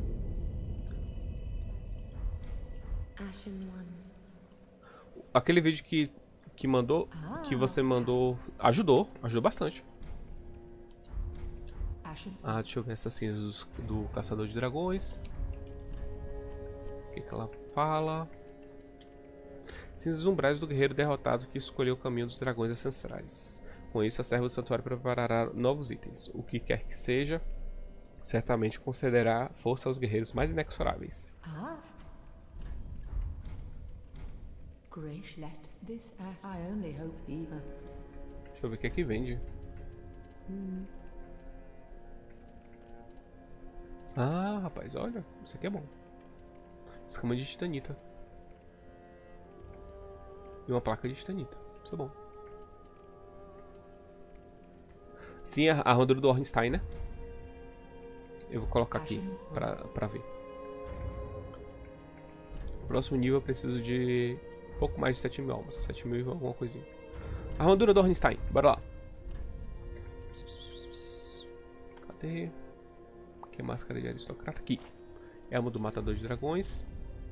Aquele vídeo que mandou, que você mandou, ajudou bastante. Ah, deixa eu ver essas cinzas do Caçador de Dragões. O que ela fala? Cinzas umbrais do guerreiro derrotado que escolheu o caminho dos dragões ancestrais. Com isso, a serva do santuário preparará novos itens. O que quer que seja, certamente concederá força aos guerreiros mais inexoráveis. Deixa eu ver o que é que vende. Ah, rapaz, olha, isso aqui é bom. Escama de titanita. E uma placa de titanita. Isso é bom. Sim, a armadura do Ornstein, né? Eu vou colocar aqui pra ver. Próximo nível eu preciso de pouco mais de 7.000 almas. 7.000 e alguma coisinha. Armadura do Ornstein, bora lá. Cadê? Aqui é a máscara de aristocrata. Aqui. Elmo do Matador de Dragões.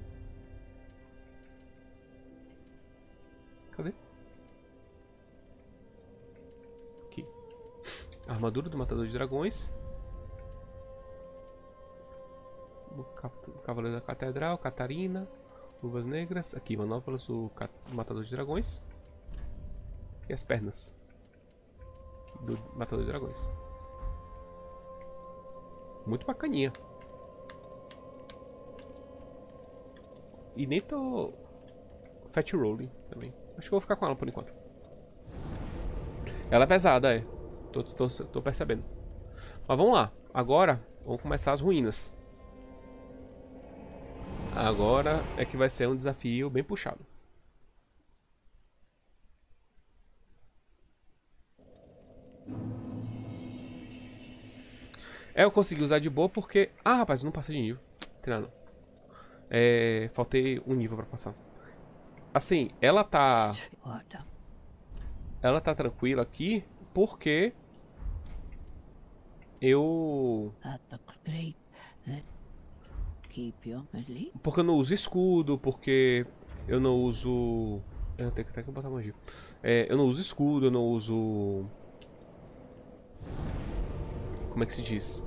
Cadê? Aqui. Armadura do Matador de Dragões. Cavaleiro da Catedral, Catarina. Luvas Negras. Aqui, manoplas do Matador de Dragões. E as pernas do Matador de Dragões. Muito bacaninha. E nem tô... Fat Rolling também. Acho que eu vou ficar com ela por enquanto. Ela é pesada, é. Tô percebendo. Mas vamos lá. Agora, vamos começar as ruínas. Agora é que vai ser um desafio bem puxado. Eu consegui usar de boa porque... Ah, rapaz, não passei de nível. Tem nada não. Faltei um nível pra passar. Assim, ela tá tranquila aqui porque eu não uso escudo, porque eu não uso... Eu tenho que até botar magia. Eu não uso escudo, eu não uso... Como é que se diz?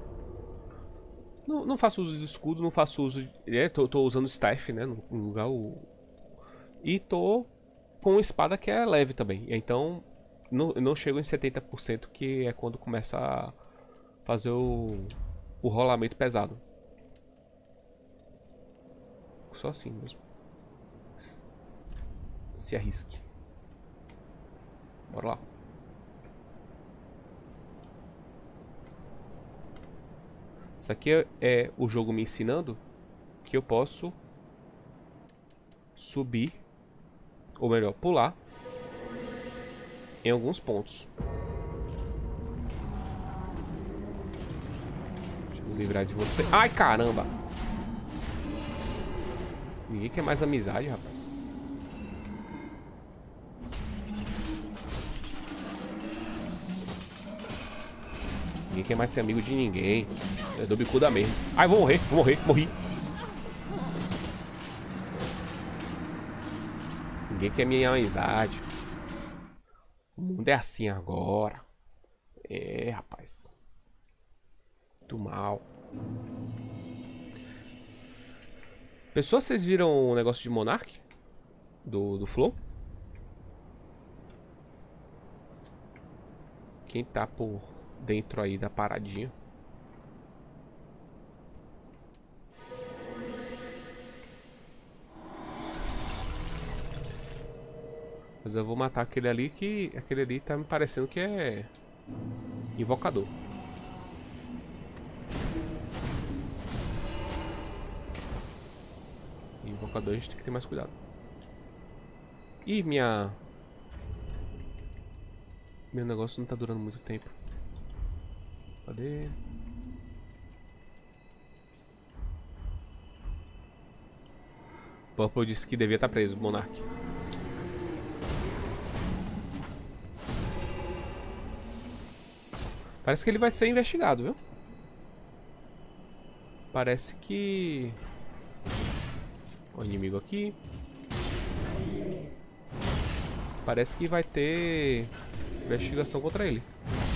Não faço uso de escudo, não faço uso... Tô usando staff, né, no lugar E tô com uma espada que é leve também. Então, não chego em 70%, que é quando começa a fazer o rolamento pesado. Só assim mesmo. Se arrisque. Bora lá. Isso aqui é o jogo me ensinando que eu posso subir, ou melhor, pular em alguns pontos. Deixa eu me livrar de você. Ai, caramba! Ninguém quer mais amizade, rapaz. Ninguém quer mais ser amigo de ninguém. Eu dou bicuda mesmo. Ai, vou morrer, morri. Ninguém quer minha amizade. O mundo é assim agora. Rapaz. Muito mal. Pessoas, vocês viram o negócio de Monark? Do Flow? Quem tá por dentro aí da paradinha? Mas eu vou matar aquele ali, que aquele ali tá me parecendo que é invocador. Invocador a gente tem que ter mais cuidado. Ih, meu negócio não tá durando muito tempo. Cadê? Purple disse que devia estar preso, Monark. Parece que ele vai ser investigado, viu? Parece que... O inimigo aqui. Parece que vai ter investigação contra ele.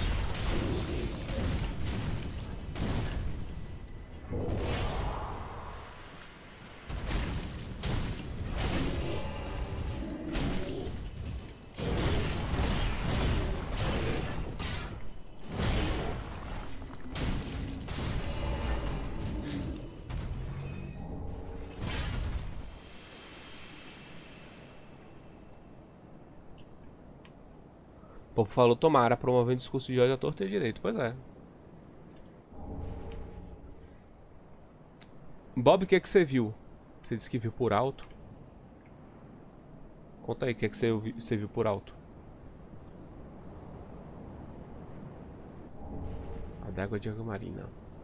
O povo falou, tomara, promovendo discurso de ódio à torta e direito. Pois é. Bob, o que é que você viu? Você disse que viu por alto. Conta aí, o que é que você viu por alto? Adágua de água marina.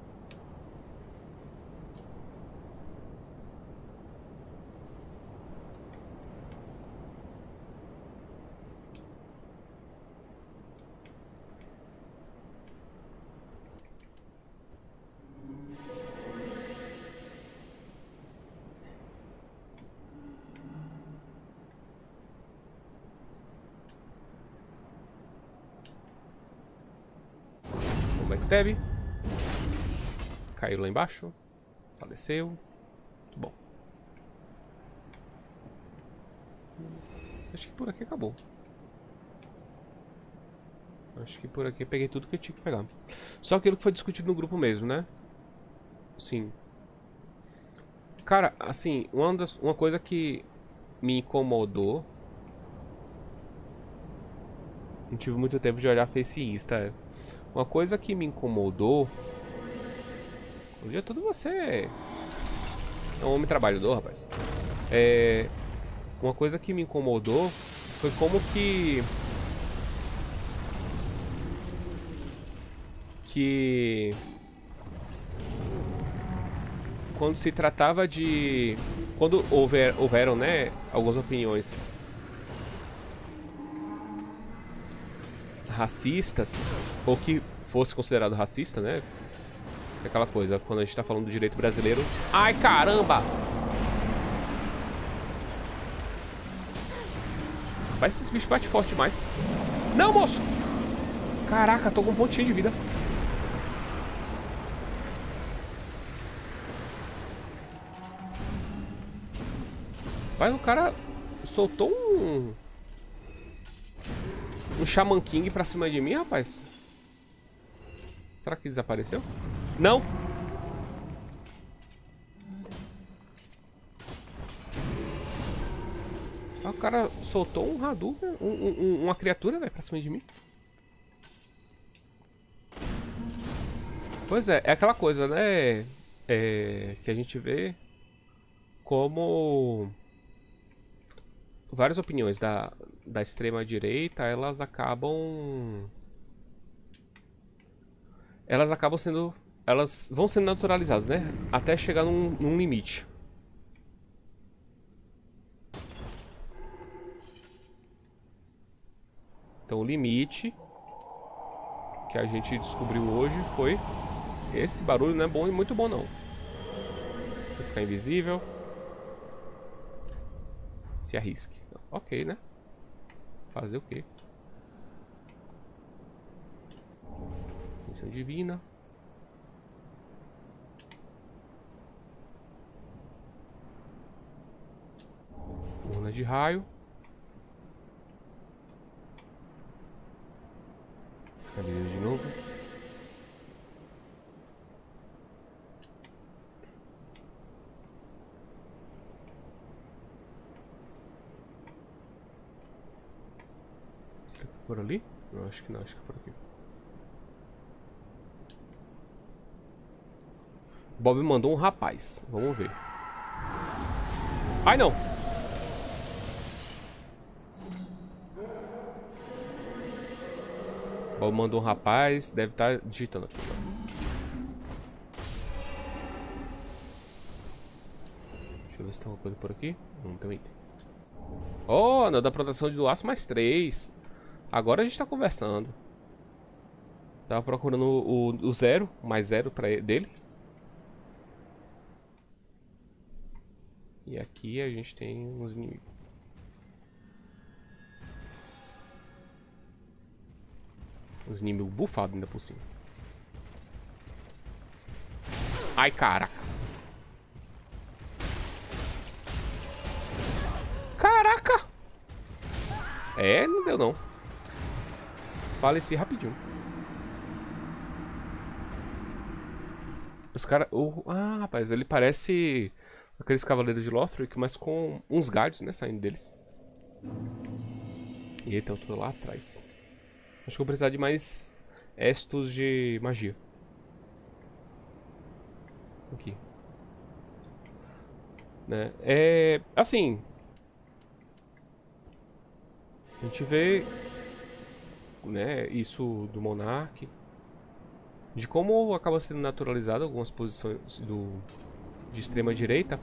Backstab. Caiu lá embaixo. Faleceu. Muito bom. Acho que por aqui acabou. Acho que por aqui eu peguei tudo que eu tinha que pegar. Só aquilo que foi discutido no grupo mesmo, né? Sim. Cara, assim, uma coisa que me incomodou. Não tive muito tempo de olhar Face e Insta. Uma coisa que me incomodou. O dia todo você é um homem trabalhador, rapaz. Uma coisa que me incomodou foi como que quando se tratava de... Quando houveram, né, algumas opiniões racistas, ou que fosse considerado racista, né? Aquela coisa, quando a gente tá falando do direito brasileiro... Ai, caramba! Parece que esse bicho bate forte demais. Não, moço! Caraca, tô com um pontinho de vida. Mas o cara soltou um Shaman King pra cima de mim, rapaz. Será que desapareceu? Não! O cara soltou um Hadouken, uma criatura, velho, pra cima de mim. Pois é aquela coisa, né? Que a gente vê como várias opiniões da extrema direita, elas acabam sendo... Elas vão sendo naturalizadas, né? Até chegar num limite. Então o limite que a gente descobriu hoje foi... Esse barulho não é bom e muito bom não. Vou ficar invisível. Se arrisque. Ok, né? Fazer o quê? Missão divina. Urna de raio. Ficar de novo. Será que é por ali? Não, acho que não, acho que é por aqui. Bob mandou um rapaz. Vamos ver. Ai, não! Bob mandou um rapaz. Deve estar digitando aqui. Deixa eu ver se tem alguma coisa por aqui. Não, também tem. Oh, não, da proteção do aço mais 3. Agora a gente tá conversando. Tava procurando o 0, mais 0 dele. E aqui a gente tem uns inimigos. Uns inimigos bufados ainda por cima. Ai, caraca. Caraca! É, não deu não. Faleci rapidinho. Os caras... Ah, rapaz, ele parece... Aqueles cavaleiros de Lothric, mas com uns galhos, né, saindo deles. E então tudo lá atrás. Acho que eu vou precisar de mais estos de magia. Aqui. Né? Assim... A gente vê... Né, isso do Monark. De como acaba sendo naturalizado algumas posições de extrema direita,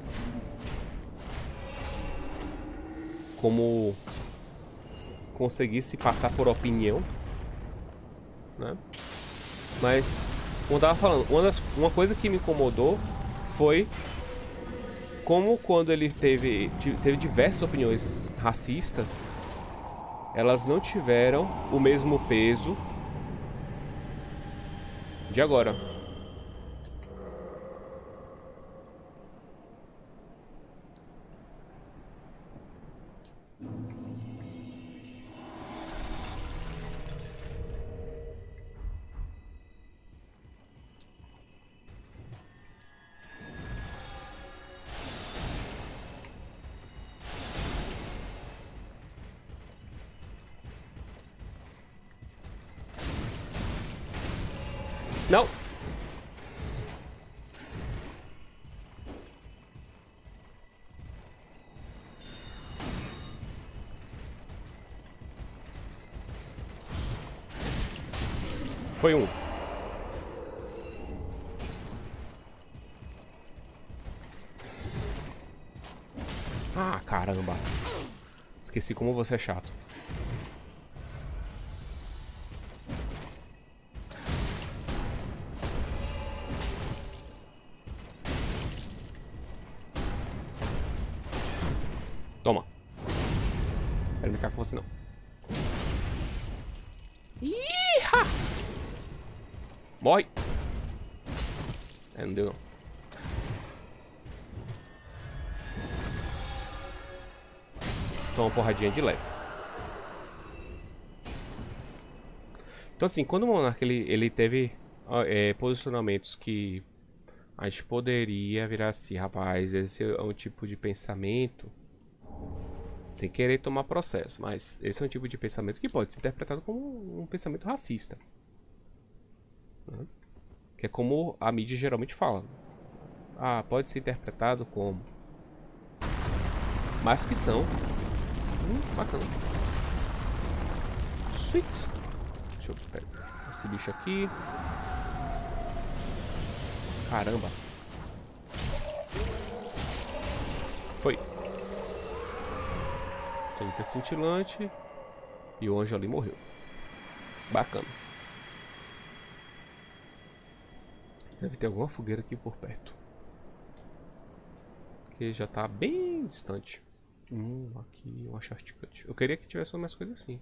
como conseguir se passar por opinião, né? Mas, como eu tava falando, uma coisa que me incomodou foi como quando ele teve diversas opiniões racistas, elas não tiveram o mesmo peso de agora. Não! Foi um. Ah, caramba. Esqueci como você é chato. Toma. Quero brincar com você não. Iha! Morre! Não deu não. Toma uma porradinha de leve. Então assim, quando o Monarca ele teve posicionamentos que a gente poderia virar assim, rapaz, esse é um tipo de pensamento, sem querer tomar processo, mas esse é um tipo de pensamento que pode ser interpretado como um pensamento racista, né? Que é como a mídia geralmente fala. Ah, pode ser interpretado como, mas que são bacana. Sweet. Deixa eu pegar esse bicho aqui. Caramba. Foi. Estelita cintilante. E o anjo ali morreu. Bacana. Deve ter alguma fogueira aqui por perto. Que já tá bem distante. Aqui uma shortcut. Eu queria que tivesse umas coisas assim.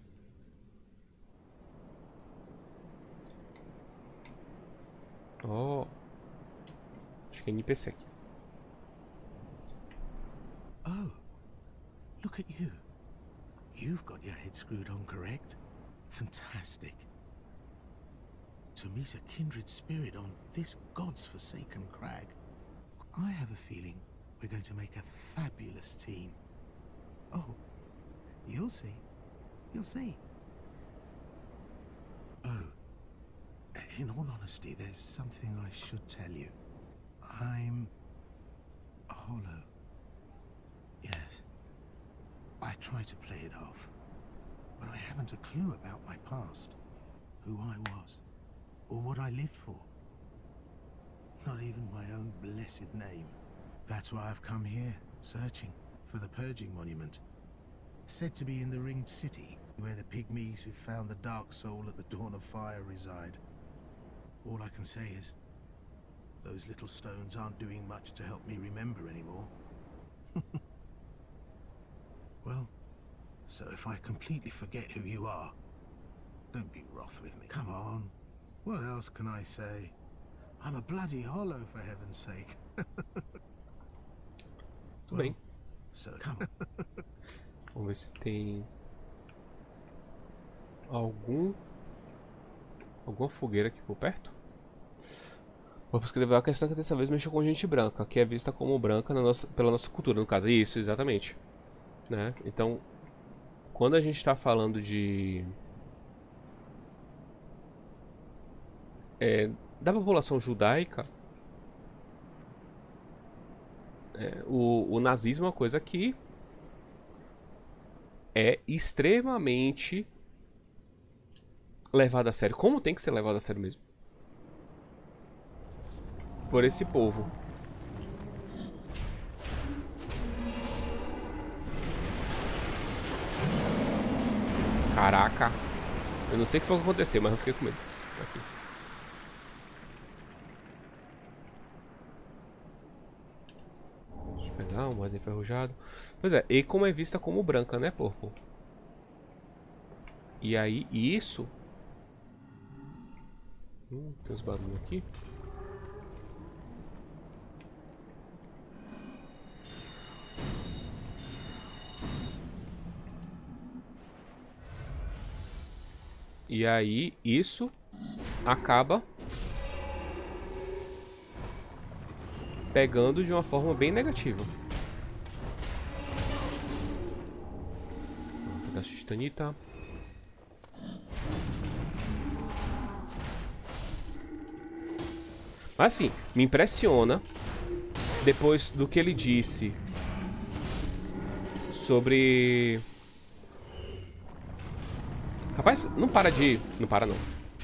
Oh. Acho que é NPC aqui. Oh, look at you. You've got your head screwed on correct. Fantastic. To meet a kindred spirit on this god's forsaken crag. I have a feeling we're going to make a fabulous team. Oh, you'll see. You'll see. Oh, in all honesty, there's something I should tell you. I'm hollow. Yes. I try to play it off, but I haven't a clue about my past, who I was, or what I lived for. Not even my own blessed name. That's why I've come here, searching for the Purging Monument. Said to be in the Ringed City, where the pygmies who found the Dark Soul at the Dawn of Fire reside. All I can say is, those little stones aren't doing much to help me remember anymore. Well, so if I completely forget who you are, don't be wroth with me. Come on, what else can I say? I'm a bloody hollow, for heaven's sake. Tudo bem. So come on. Vamos ver se tem alguma fogueira aqui por perto. Vamos escrever a questão que dessa vez mexeu com gente branca, que é vista como branca pela nossa cultura, no caso. Isso, exatamente. Né? Então, quando a gente está falando da população judaica, o nazismo é uma coisa que é extremamente levada a sério, como tem que ser levado a sério mesmo, por esse povo. Caraca, eu não sei o que foi que aconteceu, mas eu fiquei com medo. Aqui. Deixa eu pegar um mais enferrujado. Pois é, e como é vista como branca, né, porco? E aí, isso... tem uns barulhos aqui. E aí, isso acaba pegando de uma forma bem negativa. Um pedaço de titanita. Mas assim, me impressiona, depois do que ele disse sobre... Rapaz, não para de... Não para não.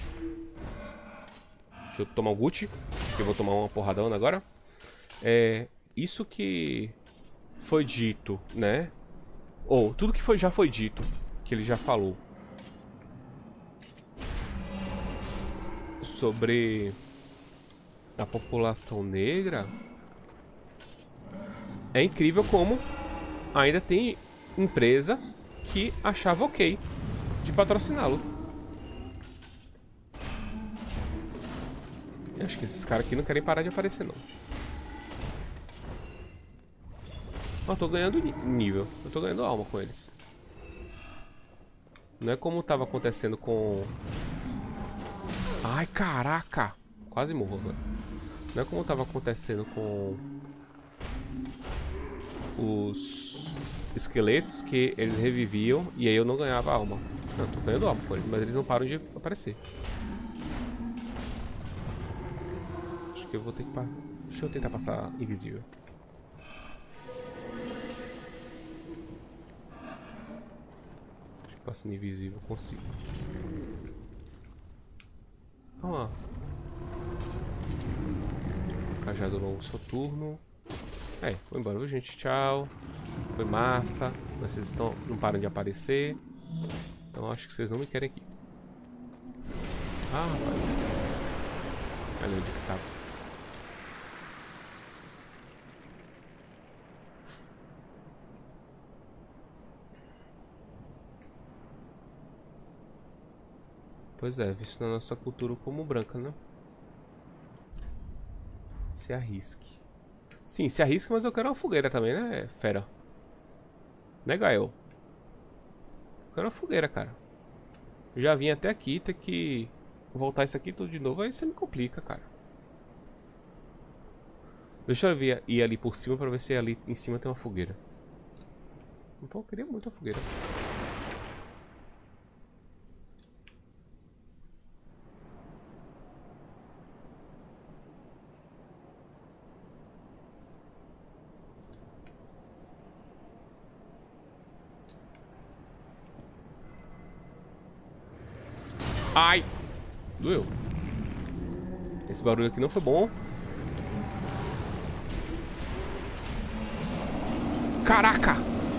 Deixa eu tomar um Gucci, que eu vou tomar uma porradona agora. Isso que foi dito, né? Ou tudo que já foi dito, que ele já falou sobre a população negra, é incrível como ainda tem empresa que achava ok de patrociná-lo. Eu acho que esses caras aqui não querem parar de aparecer, não. Eu tô ganhando nível. Eu tô ganhando alma com eles. Não é como tava acontecendo com... Ai, caraca! Quase morro agora. Não é como tava acontecendo com... os esqueletos, que eles reviviam e aí eu não ganhava alma. Não, eu tô ganhando alma com eles, mas eles não param de aparecer. Acho que eu vou ter que... Deixa eu tentar passar invisível. Passando invisível, consigo. Vamos lá. Cajado longo soturno. Vou embora, viu, gente? Tchau. Foi massa. Mas vocês não param de aparecer. Então acho que vocês não me querem aqui. Ah, rapaz. Olha onde que tava. Pois é, visto na nossa cultura como branca, né? Se arrisque. Sim, se arrisque, mas eu quero uma fogueira também, né, fera? Né, Gael? Eu quero uma fogueira, cara. Eu já vim até aqui, ter que voltar isso aqui tudo de novo, aí você me complica, cara. Deixa eu ir ali por cima pra ver se ali em cima tem uma fogueira. Então eu queria muito a fogueira. Ai! Doeu. Esse barulho aqui não foi bom. Caraca!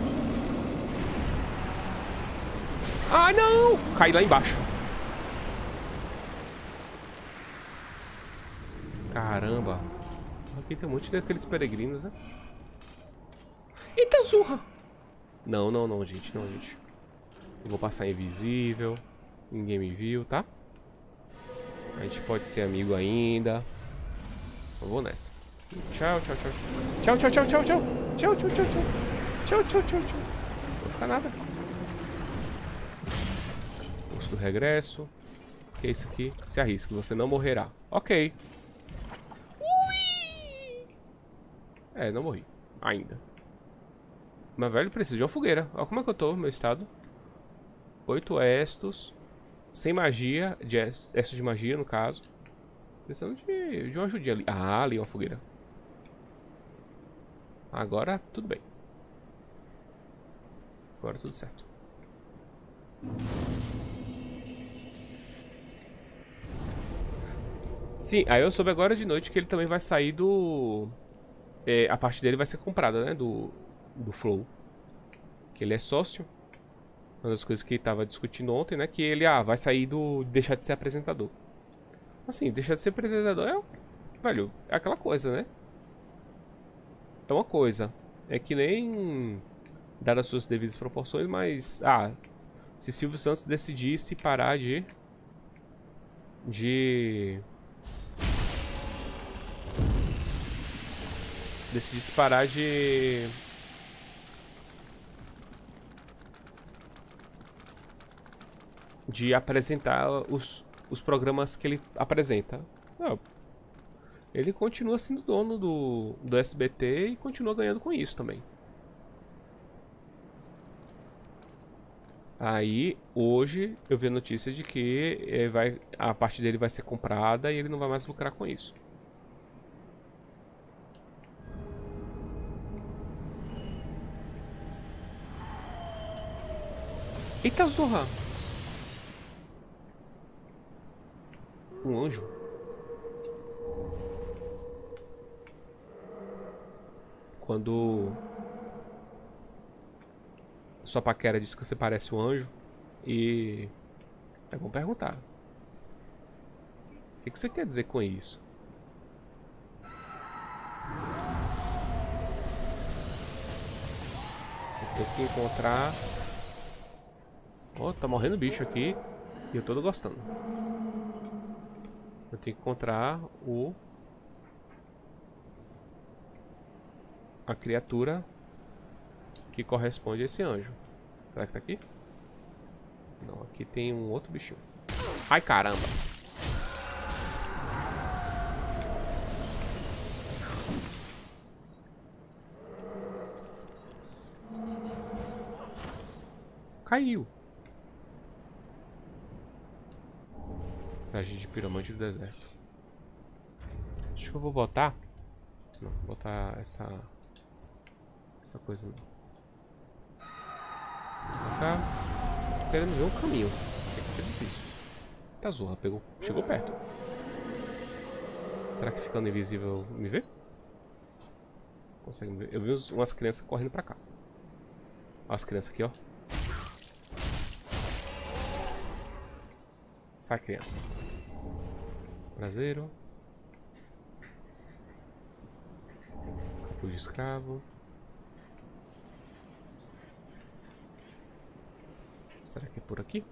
Ah, não! Caí lá embaixo. Caramba. Aqui tem um monte daqueles peregrinos, né? Eita, zurra! Não, não, não, gente. Não, gente. Eu vou passar invisível. Ninguém me viu, tá? A gente pode ser amigo ainda. Eu vou nessa. Tchau, tchau, tchau. Tchau, tchau, tchau, tchau, tchau. Tchau, tchau, tchau, tchau. Tchau, tchau, tchau, tchau. Não vou ficar nada. Curso do regresso. O que é isso aqui? Se arrisque, você não morrerá. Ok. Ui! Não morri. Ainda. Mas, velho, preciso de uma fogueira. Olha como é que eu tô, meu estado. 8 estos. Sem magia. Estos de magia, no caso. Precisando de uma ajudinha ali. Ah, ali uma fogueira. Agora, tudo bem. Agora tudo certo. Sim, aí eu soube agora de noite que ele também vai sair do... a parte dele vai ser comprada, né? Do Flow. Que ele é sócio. Uma das coisas que ele tava discutindo ontem, né? Que ele, vai sair do... deixar de ser apresentador. Assim, deixar de ser apresentador é... velho, é aquela coisa, né? É uma coisa. É que nem... dar as suas devidas proporções, mas... se Silvio Santos decidisse parar decidisse parar de apresentar os programas que ele apresenta. Não, ele continua sendo dono do SBT e continua ganhando com isso também. Aí, hoje, eu vi a notícia de que a parte dele vai ser comprada e ele não vai mais lucrar com isso. Eita, zorra! Um anjo. Quando sua paquera disse que você parece um anjo. E é bom perguntar. O que você quer dizer com isso? Eu tenho que encontrar... Oh, tá morrendo bicho aqui. E eu tô gostando. Eu tenho que encontrar a criatura que corresponde a esse anjo. Será que tá aqui? Não, aqui tem um outro bichinho. Ai, caramba! Caiu! Traje de piromante do deserto. Acho que eu vou botar... Não, vou botar essa coisa não. Vou cá. Tô querendo ver um caminho. É difícil. Tá, Zorra pegou, chegou perto. Será que ficando invisível me vê? Consegue me ver? Eu vi umas crianças correndo pra cá. Olha as crianças aqui, ó. Sai, criança. Prazeiro. Capuz de escravo. Será que é por aqui?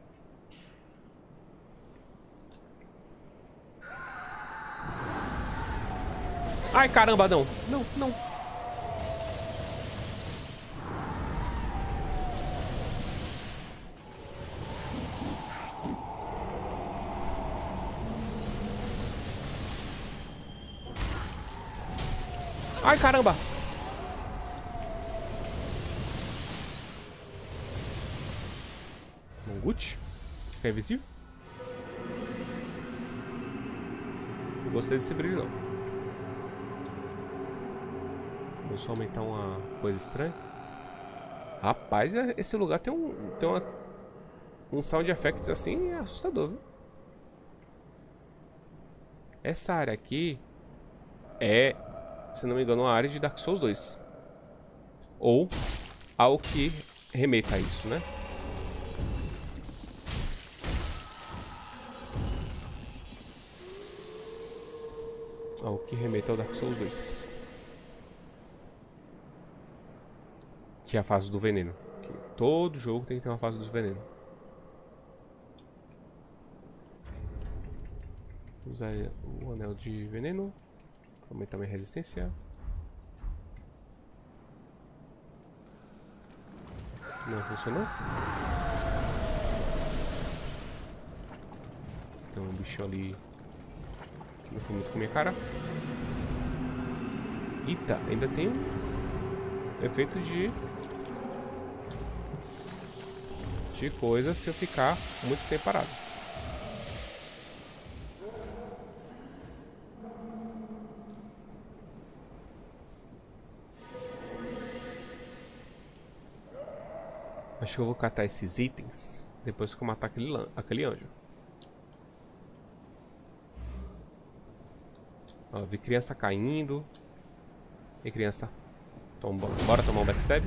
Ai, caramba, não. Não, não. Ai, caramba. Mongut? Fica invisível? Não gostei desse brilho, não. Vou só aumentar uma coisa estranha. Rapaz, esse lugar tem um sound effects assim assustador, viu? Essa área aqui é, se não me engano, uma área de Dark Souls 2. Ou algo que remeta a isso, né? Algo que remeta ao Dark Souls 2. Que é a fase do veneno. Que todo jogo tem que ter uma fase do veneno. Vou usar o anel de veneno. Aumentar minha resistência. Não funcionou. Tem um bicho ali que não foi muito com a minha cara. Eita, ainda tem um efeito de coisa se eu ficar muito tempo parado. Acho que eu vou catar esses itens depois que eu matar aquele anjo. Ó, vi criança caindo. E criança. Bora tomar um backstab?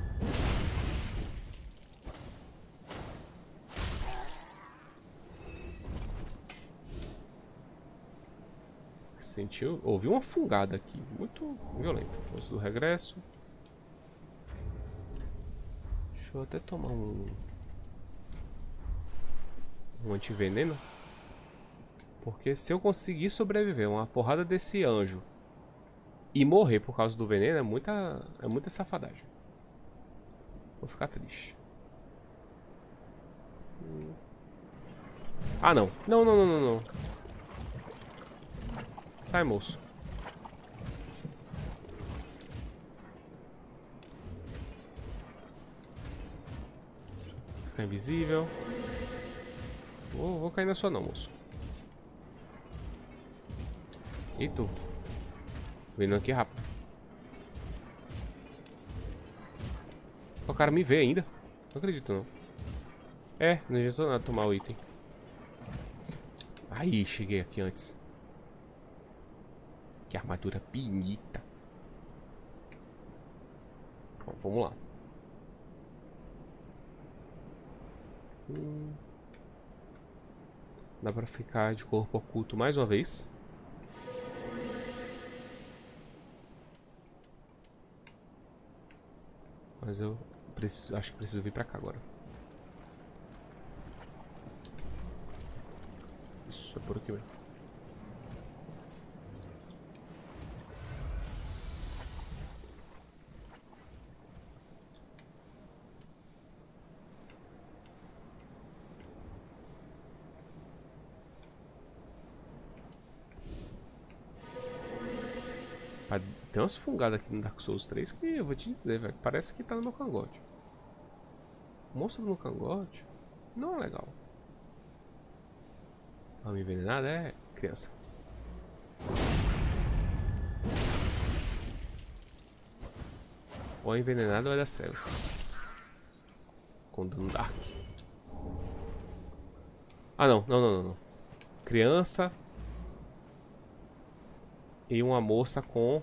Sentiu? Ouvi uma fungada aqui. Muito violenta. Vamos do regresso. Deixa eu até tomar um antiveneno. Porque se eu conseguir sobreviver a uma porrada desse anjo e morrer por causa do veneno, é muita safadagem. Vou ficar triste. Ah, não. Não, não, não, não, não. Sai, moço. Ficar invisível. Vou cair na sua não, moço. E tu? Vindo aqui rápido. O cara me vê ainda. Não acredito não. É, não adiantou nada tomar o item. Aí, cheguei aqui antes. Que armadura bonita. Bom, vamos lá. Dá pra ficar de corpo oculto mais uma vez. Mas eu acho que preciso vir pra cá agora. Isso, é por aqui mesmo. Tem umas fungadas aqui no Dark Souls 3 que eu vou te dizer, velho. Parece que tá no meu cangote. Monstro no cangote? Não é legal. Alma envenenada é criança. Ou é envenenado ou é das trevas. Com dano dark. Ah, não. Criança. E uma moça com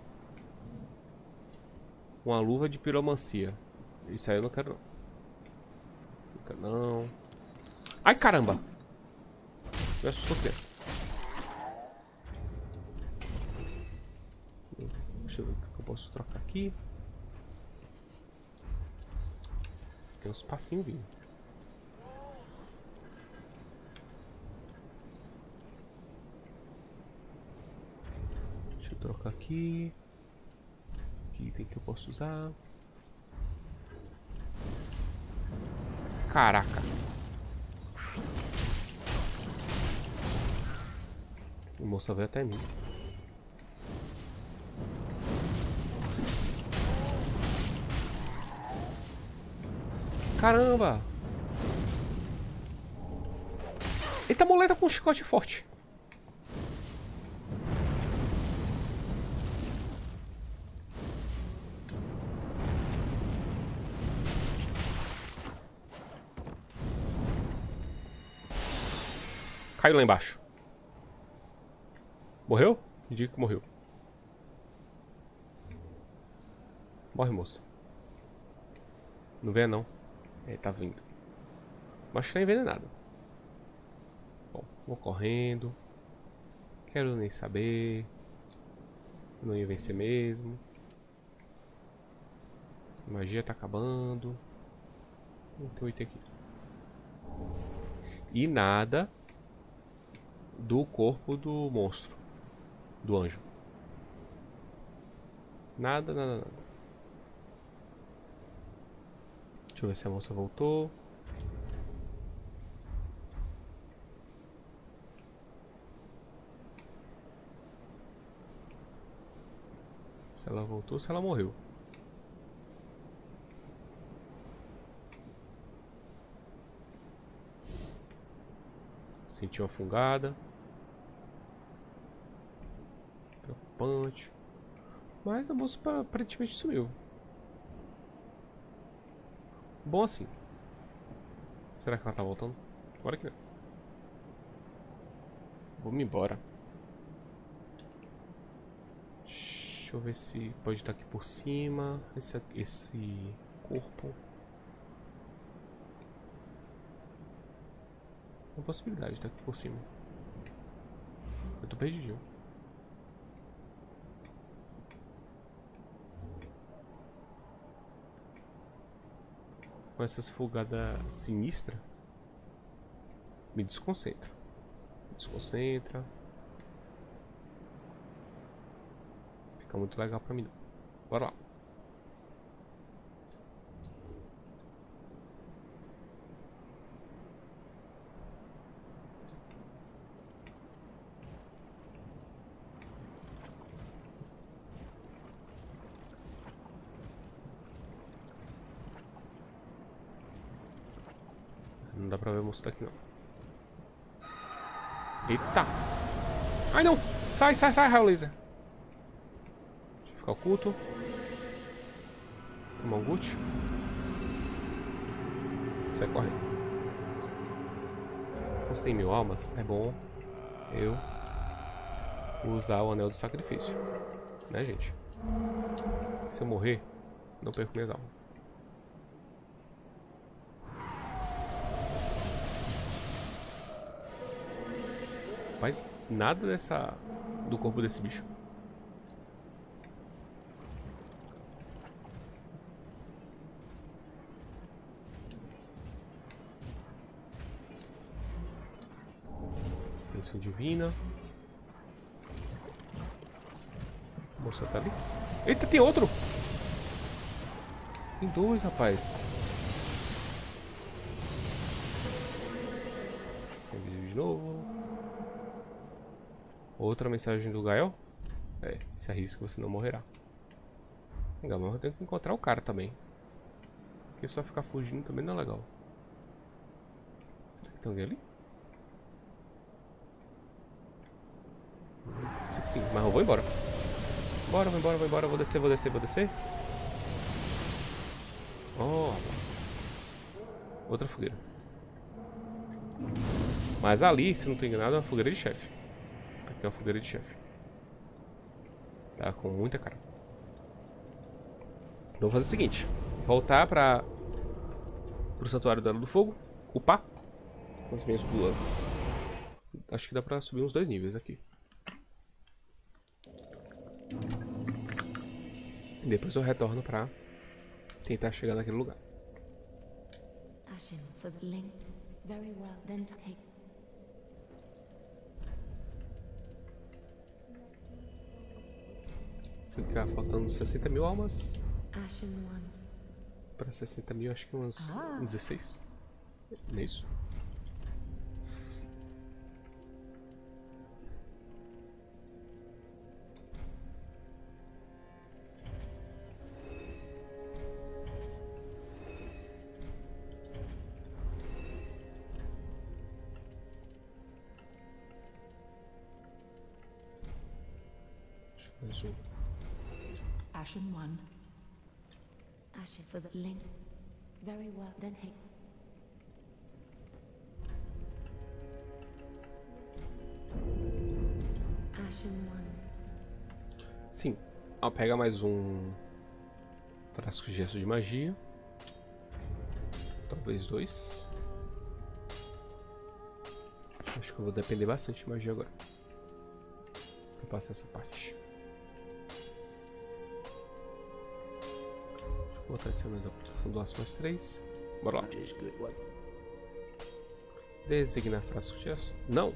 uma luva de piromancia. Isso aí eu não quero não. Ai, caramba! Me assustou, criança. Deixa eu ver o que eu posso trocar aqui. Tem uns passinhos vindo. Deixa eu trocar aqui. Que item que eu posso usar? Caraca. A moça veio até mim. Caramba! Eita, muleta com um chicote forte. Caiu lá embaixo. Morreu? Me diga que morreu. Morre, moça. Não venha, não. É, tá vindo. Mas tá envenenado. Bom, vou correndo. Quero nem saber. Não ia vencer mesmo. A magia tá acabando. Tem um item aqui. E nada do corpo do monstro. Do anjo. Nada. Deixa eu ver se a moça voltou. Se ela voltou, se ela morreu. Senti uma fungada. Preocupante. Mas a moça aparentemente sumiu. Bom assim. Será que ela tá voltando? Agora que não. Vamos embora. Deixa eu ver se pode estar aqui por cima. Esse corpo. Uma possibilidade de estar aqui por cima. Eu tô perdidinho. Com essas folgadas sinistras, me desconcentra. Fica muito legal pra mim. Bora lá. Não dá pra ver o moço daqui não. Eita! Ai não! Sai, raio laser! Deixa eu ficar oculto. Tomar um boot. Sai correndo. Com 100 mil almas, é bom eu usar o anel do sacrifício. Né, gente? Se eu morrer, não perco minhas almas. Rapaz, nada dessa... do corpo desse bicho. Bênção divina. A moça tá ali. Eita, tem outro! Tem dois, rapaz. Deixa eu ficar invisível de novo. Outra mensagem do Gael. É, se arrisca, você não morrerá. Legal, mas eu tenho que encontrar o cara também. Porque só ficar fugindo também não é legal. Será que tem alguém ali? Pode ser que sim, mas eu vou embora. Bora, vou embora, vou embora. Vou descer, vou descer, vou descer. Oh, rapaz. Outra fogueira. Mas ali, se não tô enganado, é uma fogueira de chefe. Aqui é uma fogueira de chefe. Tá com muita cara. Então vou fazer o seguinte. Voltar pro Santuário da Lua do Fogo. Upar. Com as minhas duas... Acho que dá pra subir uns 2 níveis aqui. E depois eu retorno pra tentar chegar naquele lugar. Ashen for the length. Very well. Then take. Ficar faltando 60 mil almas. Ashen one. Para 60 mil, acho que uns 16. Não é isso? Acho que mais um. Ashen one. Ashen for the length. Very well. Then take. Ashen one. Sim, ao pegar mais um frasco de gesto de magia. Talvez 2. Acho que eu vou depender bastante de magia agora. Pra passar essa parte. Deixa eu botar esse aumento da proteção do aço mais 3. Bora lá. Designar frasco de gesto. Não!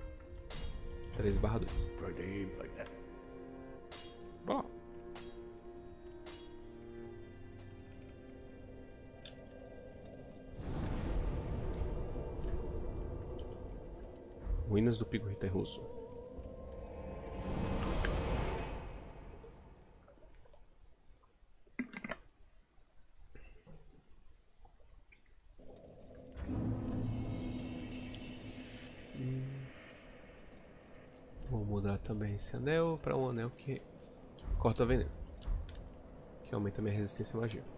3/2. Bora lá. Ruínas do Pico Terroso. Vou mudar também esse anel para um anel que corta veneno, que aumenta minha resistência à magia.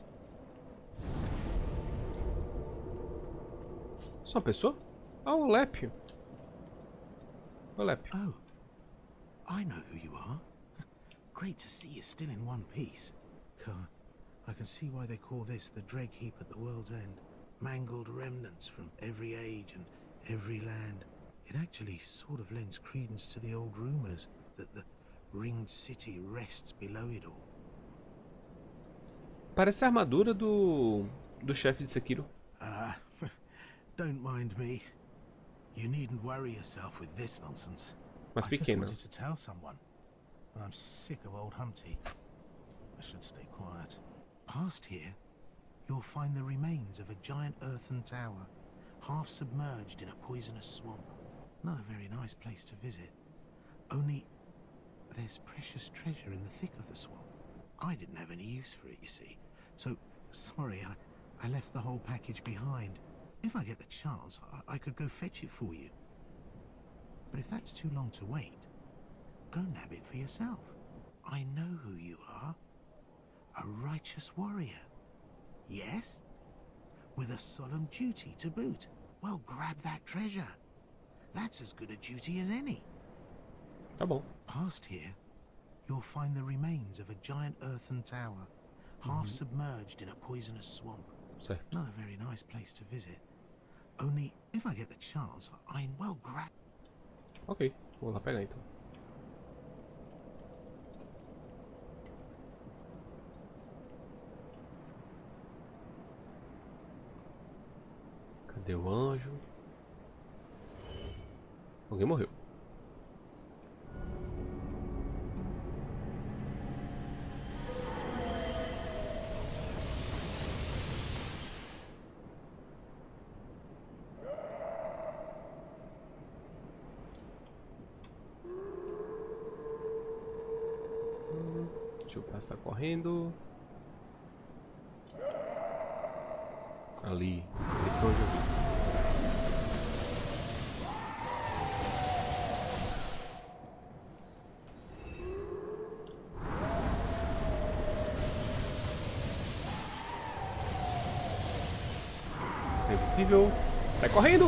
Só uma pessoa? Ah, o Lépio. Olep. Oh, I know who you are. Great to see you still in one piece. I can see why they call this the Dreg Heap at the world's end. Mangled remnants from every age and every land. It actually sort of lends credence to the old rumors that the ringed city rests below it all. Parece a armadura do chefe de Sekiro. Don't mind me. You needn't worry yourself with this nonsense. Mas I just pequena. wanted to tell someone. I'm sick of old Humpty. I should stay quiet. Past here, you'll find the remains of a giant earthen tower, half submerged in a poisonous swamp. Not a very nice place to visit. Only, there's precious treasure in the thick of the swamp. I didn't have any use for it, you see. So, sorry, I left the whole package behind. If I get the chance, I could go fetch it for you. But if that's too long to wait, go nab it for yourself. I know who you are. A righteous warrior. Yes? With a solemn duty to boot. Well, grab that treasure. That's as good a duty as any. Tá bom. Past here, you'll find the remains of a giant earthen tower, half submerged in a poisonous swamp. Certo. Not a very nice place to visit. Only, if I get the chance, well, grab... Ok, vou lá pegar então. Cadê o anjo? Alguém morreu. Deixa eu passar correndo. Ali foi onde eu vi. É invisível. Sai correndo.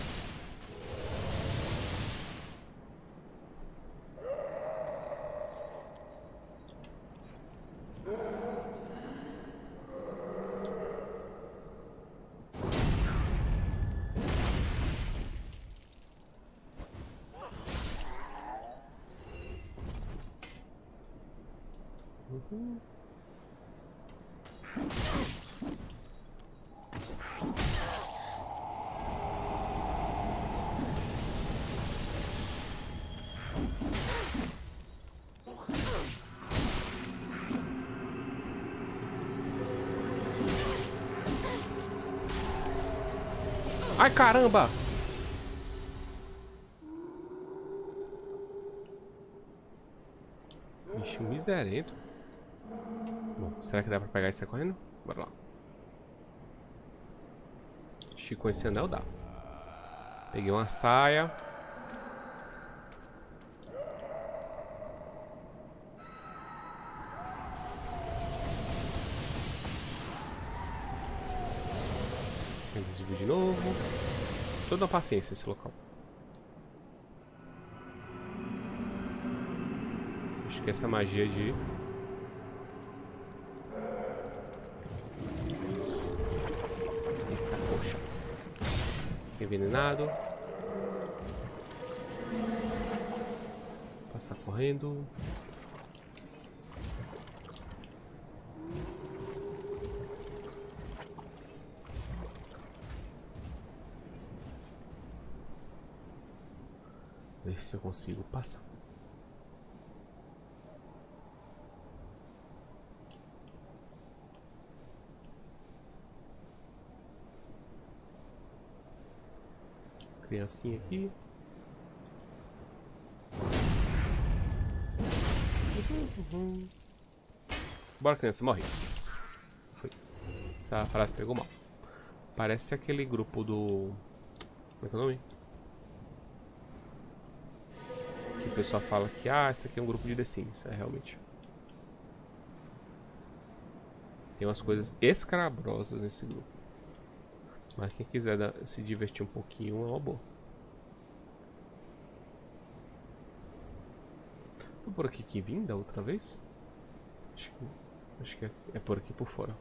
Ai, caramba! Bicho miserento. Bom, será que dá pra pegar isso correndo? Bora lá. Acho que com esse anel dá. Peguei uma saia. Invisível de novo. Toda a paciência esse local. Acho que essa magia de... Eita, poxa. Envenenado. Passar correndo. Ver se eu consigo passar. Criancinha aqui. Bora, criança, morre. Foi. Essa frase pegou mal. Parece aquele grupo do... Como é que é o nome? Que o pessoal fala que, ah, esse aqui é um grupo de The Sims. É, realmente. Tem umas coisas escrabrosas nesse grupo. Mas quem quiser se divertir um pouquinho é uma boa. Foi por aqui que vim da outra vez? Acho que é por aqui por fora.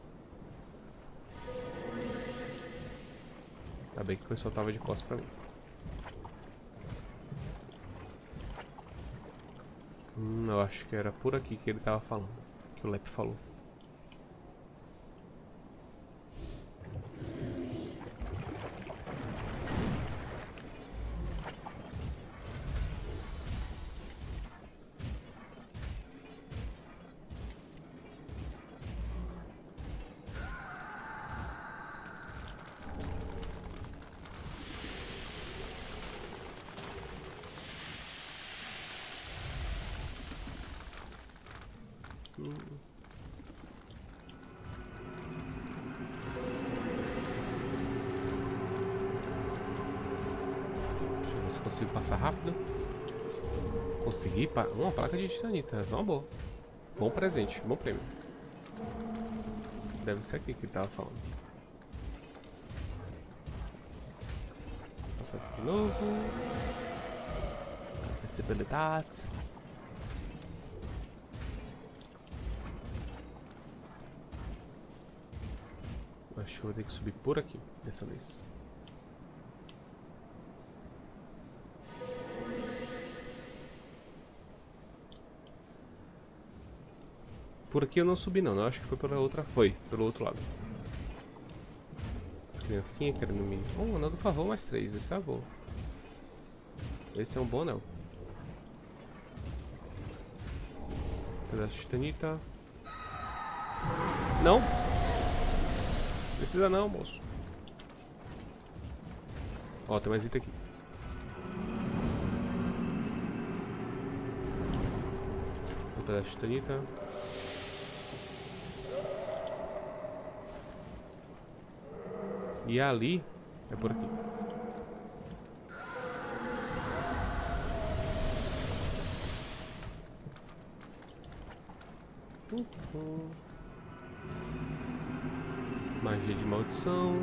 Tá bem que o pessoal tava de costas pra mim. Eu acho que era por aqui que ele tava falando. Que o Lep falou. Deixa eu ver se consigo passar rápido. Consegui uma placa de titanita. Uma boa. Bom presente, bom prêmio. Deve ser aqui que ele tava falando. Passar aqui de novo. Acessibilidade. Acho que eu vou ter que subir por aqui dessa vez. Por aqui eu não subi não, eu acho que foi pela outra. Foi, pelo outro lado. As criancinhas querendo me... Oh, anel do favor mais 3, esse é bom. Esse é um bom anel. Pedaço de titanita. Não! Precisa não, moço. Ó, tem mais item aqui. Um pedaço de titanita. E ali é por aqui. Magia de maldição.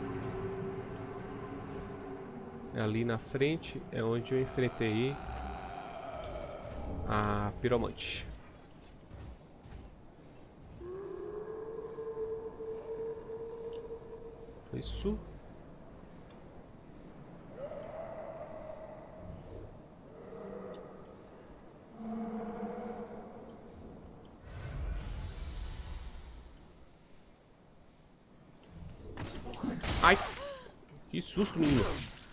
Ali na frente é onde eu enfrentei a piromante. Foi isso. Ai! Que susto, menino!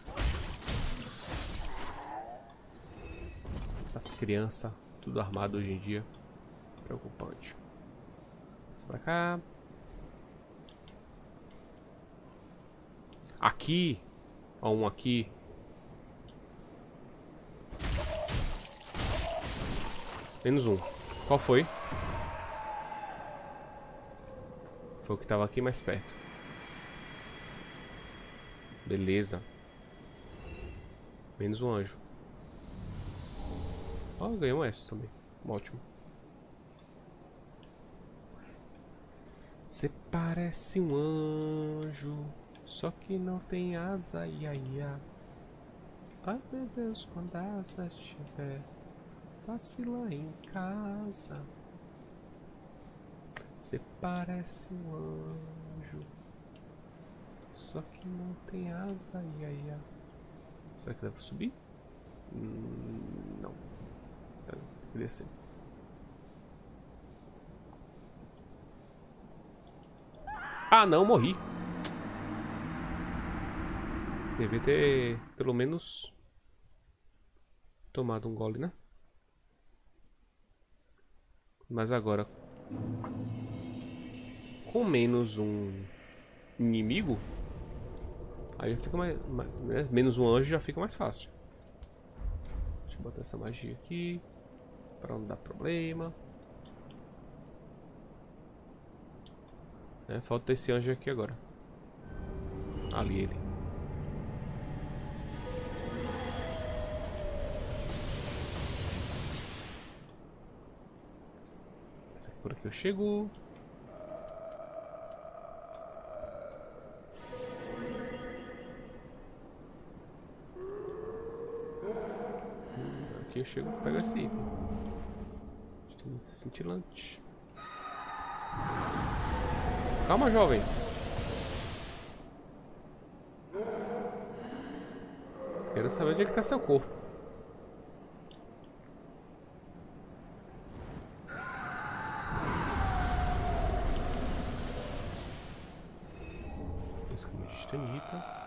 Essas crianças, tudo armado hoje em dia. Preocupante. Passa pra cá. Aqui. Ó, um aqui. Menos um. Qual foi? Foi o que tava aqui mais perto. Beleza. Menos um anjo. Ó, ganhou um S também. Ótimo. Você parece um anjo, só que não tem asa, ia, ia. Ai meu Deus, quando a asa estiver, passe lá em casa. Você parece um anjo, só que não tem asa, ia, ia. Será que dá pra subir? Não. Tem que descer. Ah, não, morri. Devia ter, pelo menos, tomado um gole, né? Mas agora, com menos um inimigo, aí já fica mais né? Menos um anjo já fica mais fácil. Deixa eu botar essa magia aqui, pra não dar problema. Falta esse anjo aqui agora. Ali ele. Será que por aqui eu chego? Aqui eu chego, pego esse item. Cintilante. Calma, jovem. Quero saber onde é que tá seu corpo. Esse caminho de titanita.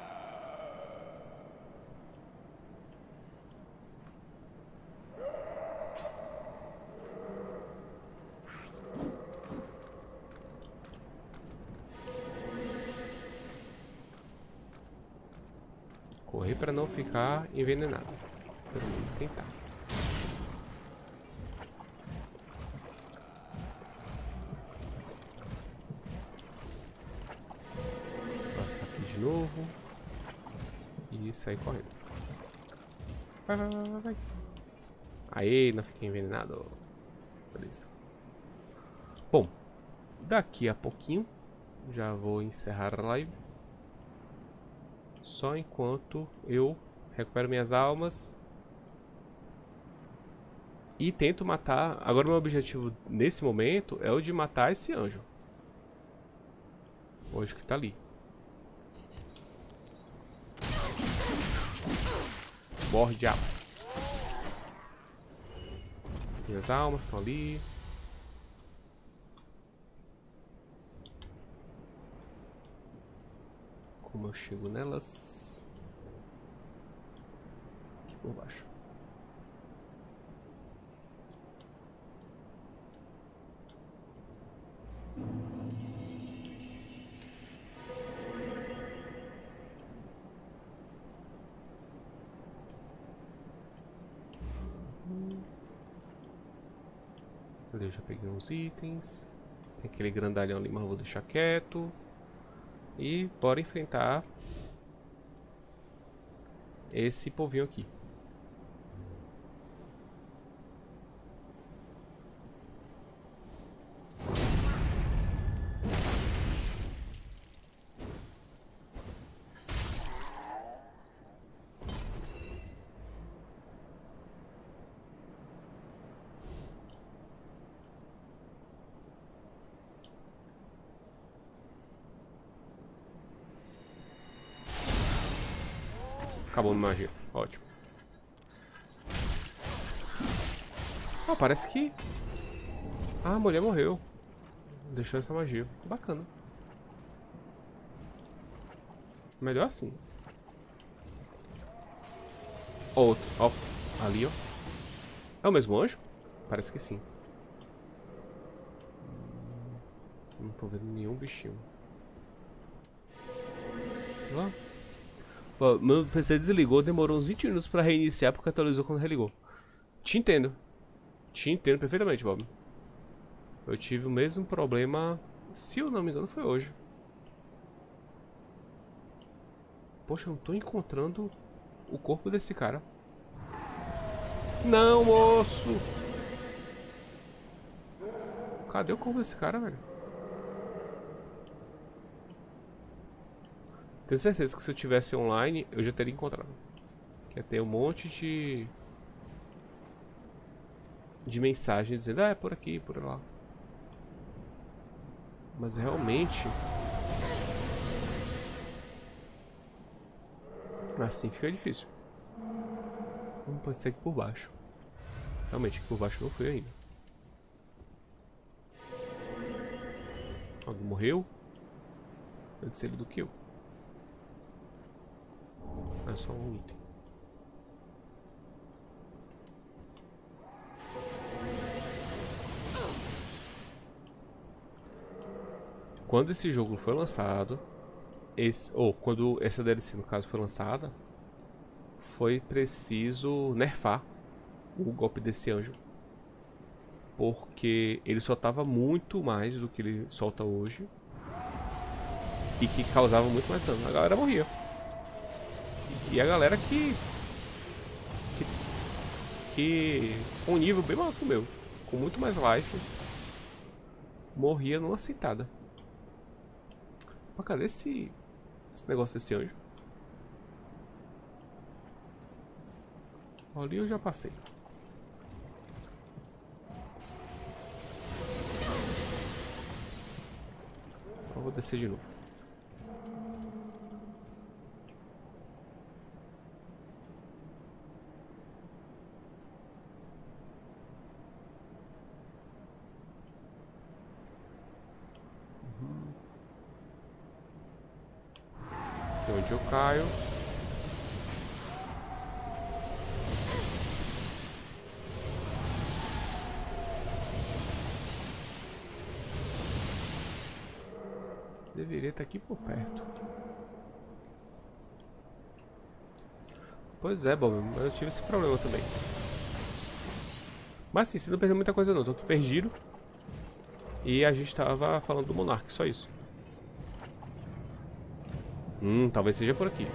Correr para não ficar envenenado. Pelo menos tentar. Passar aqui de novo. E sair correndo. Vai, vai, vai, vai, vai. Aê, não fiquei envenenado. Beleza. Bom, daqui a pouquinho já vou encerrar a live. Só enquanto eu recupero minhas almas e tento matar. Agora meu objetivo nesse momento é o de matar esse anjo. O anjo que tá ali. Morre, diabo. Minhas almas estão ali. Como eu chego nelas? Aqui por baixo. Eu já peguei uns itens. Tem aquele grandalhão ali, mas eu vou deixar quieto. E bora enfrentar esse povinho aqui. Acabou minha magia. Ótimo. Ah, parece que... Ah, a mulher morreu. Deixou essa magia. Bacana. Melhor assim. Outro. Ó. Ali, ó. É o mesmo anjo? Parece que sim. Não tô vendo nenhum bichinho. Ó. Meu PC desligou, demorou uns 20 minutos pra reiniciar porque atualizou quando religou. Te entendo. Te entendo perfeitamente, Bob. Eu tive o mesmo problema, se eu não me engano, foi hoje. Poxa, eu não tô encontrando o corpo desse cara. Não, moço! Cadê o corpo desse cara, velho? Tenho certeza que se eu tivesse online, eu já teria encontrado. Ia ter um monte de mensagem dizendo, ah, é por aqui, por lá. Mas realmente... assim fica difícil. Não pode ser aqui por baixo. Realmente, aqui por baixo não fui ainda. Alguém morreu? Antes ele do que eu. É só um item. Quando esse jogo foi lançado, quando essa DLC no caso foi lançada, foi preciso nerfar o golpe desse anjo, porque ele soltava muito mais do que ele solta hoje e que causava muito mais dano. A galera morria. E a galera que com um nível bem maior que o meu, com muito mais life, morria numa aceitada. Mas cadê esse negócio desse anjo? Ali eu já passei. Eu vou descer de novo. De onde eu caio? Deveria estar aqui por perto. Pois é, Bob, mas eu tive esse problema também. Mas sim, você não perdeu muita coisa não, tô aqui perdido. E a gente tava falando do Monark, só isso. Talvez seja por aqui.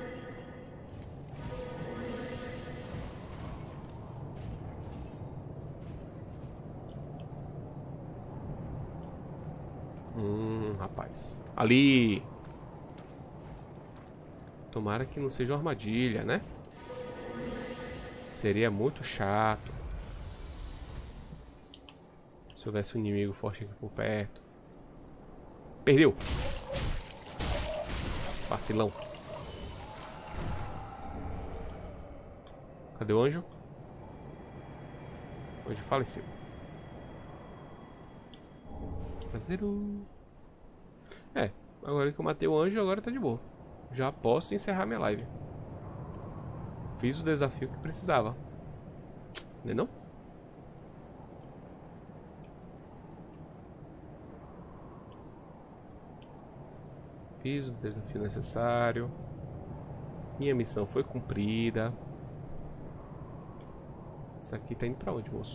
Rapaz. Ali! Tomara que não seja uma armadilha, né? Seria muito chato se houvesse um inimigo forte aqui por perto. Perdeu! Vacilão. Cadê o anjo? O anjo faleceu. Prazeiro. É, agora que eu matei o anjo, agora tá de boa. já posso encerrar minha live. Fiz o desafio que precisava. Não é não? Fiz o desafio necessário. Minha missão foi cumprida. Isso aqui tá indo pra onde, moço?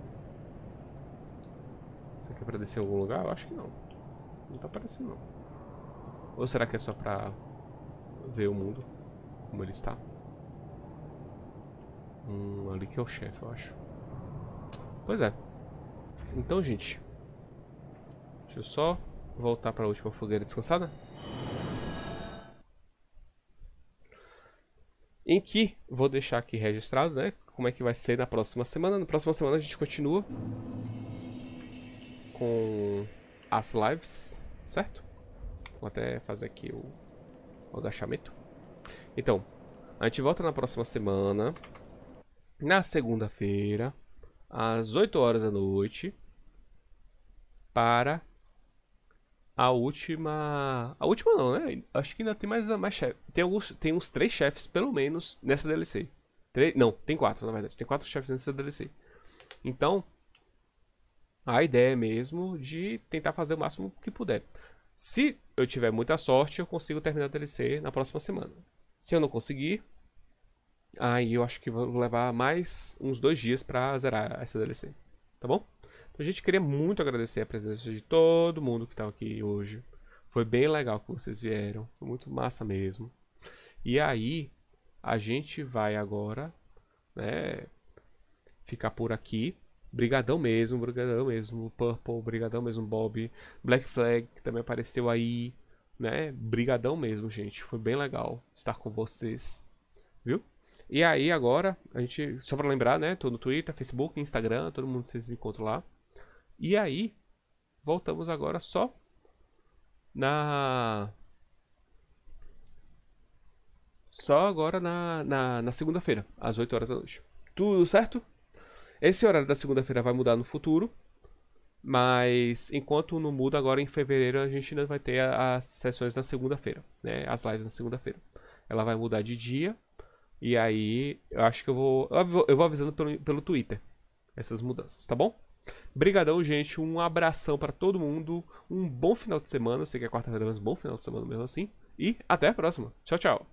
Isso aqui é pra descer em algum lugar? Eu acho que não. Não tá aparecendo, não. Ou será que é só pra ver o mundo como ele está? Ali que é o chefe, eu acho. Pois é. Então, gente, deixa eu só voltar pra última fogueira descansada. Em que vou deixar aqui registrado, né? Como é que vai ser na próxima semana. Na próxima semana a gente continua com as lives, certo? Vou até fazer aqui o agachamento. Então, a gente volta na próxima semana, na segunda-feira, às 8 horas da noite, para a última... A última não, né? Acho que ainda tem mais chefe. Tem uns 3 chefes, pelo menos, nessa DLC. Não, tem 4, na verdade. Tem 4 chefes nessa DLC. Então, a ideia é mesmo de tentar fazer o máximo que puder. Se eu tiver muita sorte, eu consigo terminar a DLC na próxima semana. Se eu não conseguir, aí eu acho que vou levar mais uns 2 dias pra zerar essa DLC. Tá bom? Então, a gente queria muito agradecer a presença de todo mundo que estava aqui hoje. Foi bem legal que vocês vieram. Foi muito massa mesmo. E aí, a gente vai agora, né, ficar por aqui. Brigadão mesmo, Purple, brigadão mesmo, Bob, Black Flag, que também apareceu aí, né, brigadão mesmo, gente, foi bem legal estar com vocês, viu? E aí agora, a gente, só pra lembrar, né, tô no Twitter, Facebook, Instagram, todo mundo vocês me encontram lá. E aí, voltamos agora só agora na segunda-feira, às 8 horas da noite. Tudo certo? Esse horário da segunda-feira vai mudar no futuro, mas enquanto não muda, agora em fevereiro a gente ainda vai ter as sessões na segunda-feira, né? As lives na segunda-feira. Ela vai mudar de dia, e aí eu acho que eu vou avisando pelo Twitter essas mudanças, tá bom? Brigadão, gente, um abração pra todo mundo, um bom final de semana, eu sei que é quarta-feira, mas bom final de semana mesmo assim, e até a próxima. Tchau, tchau.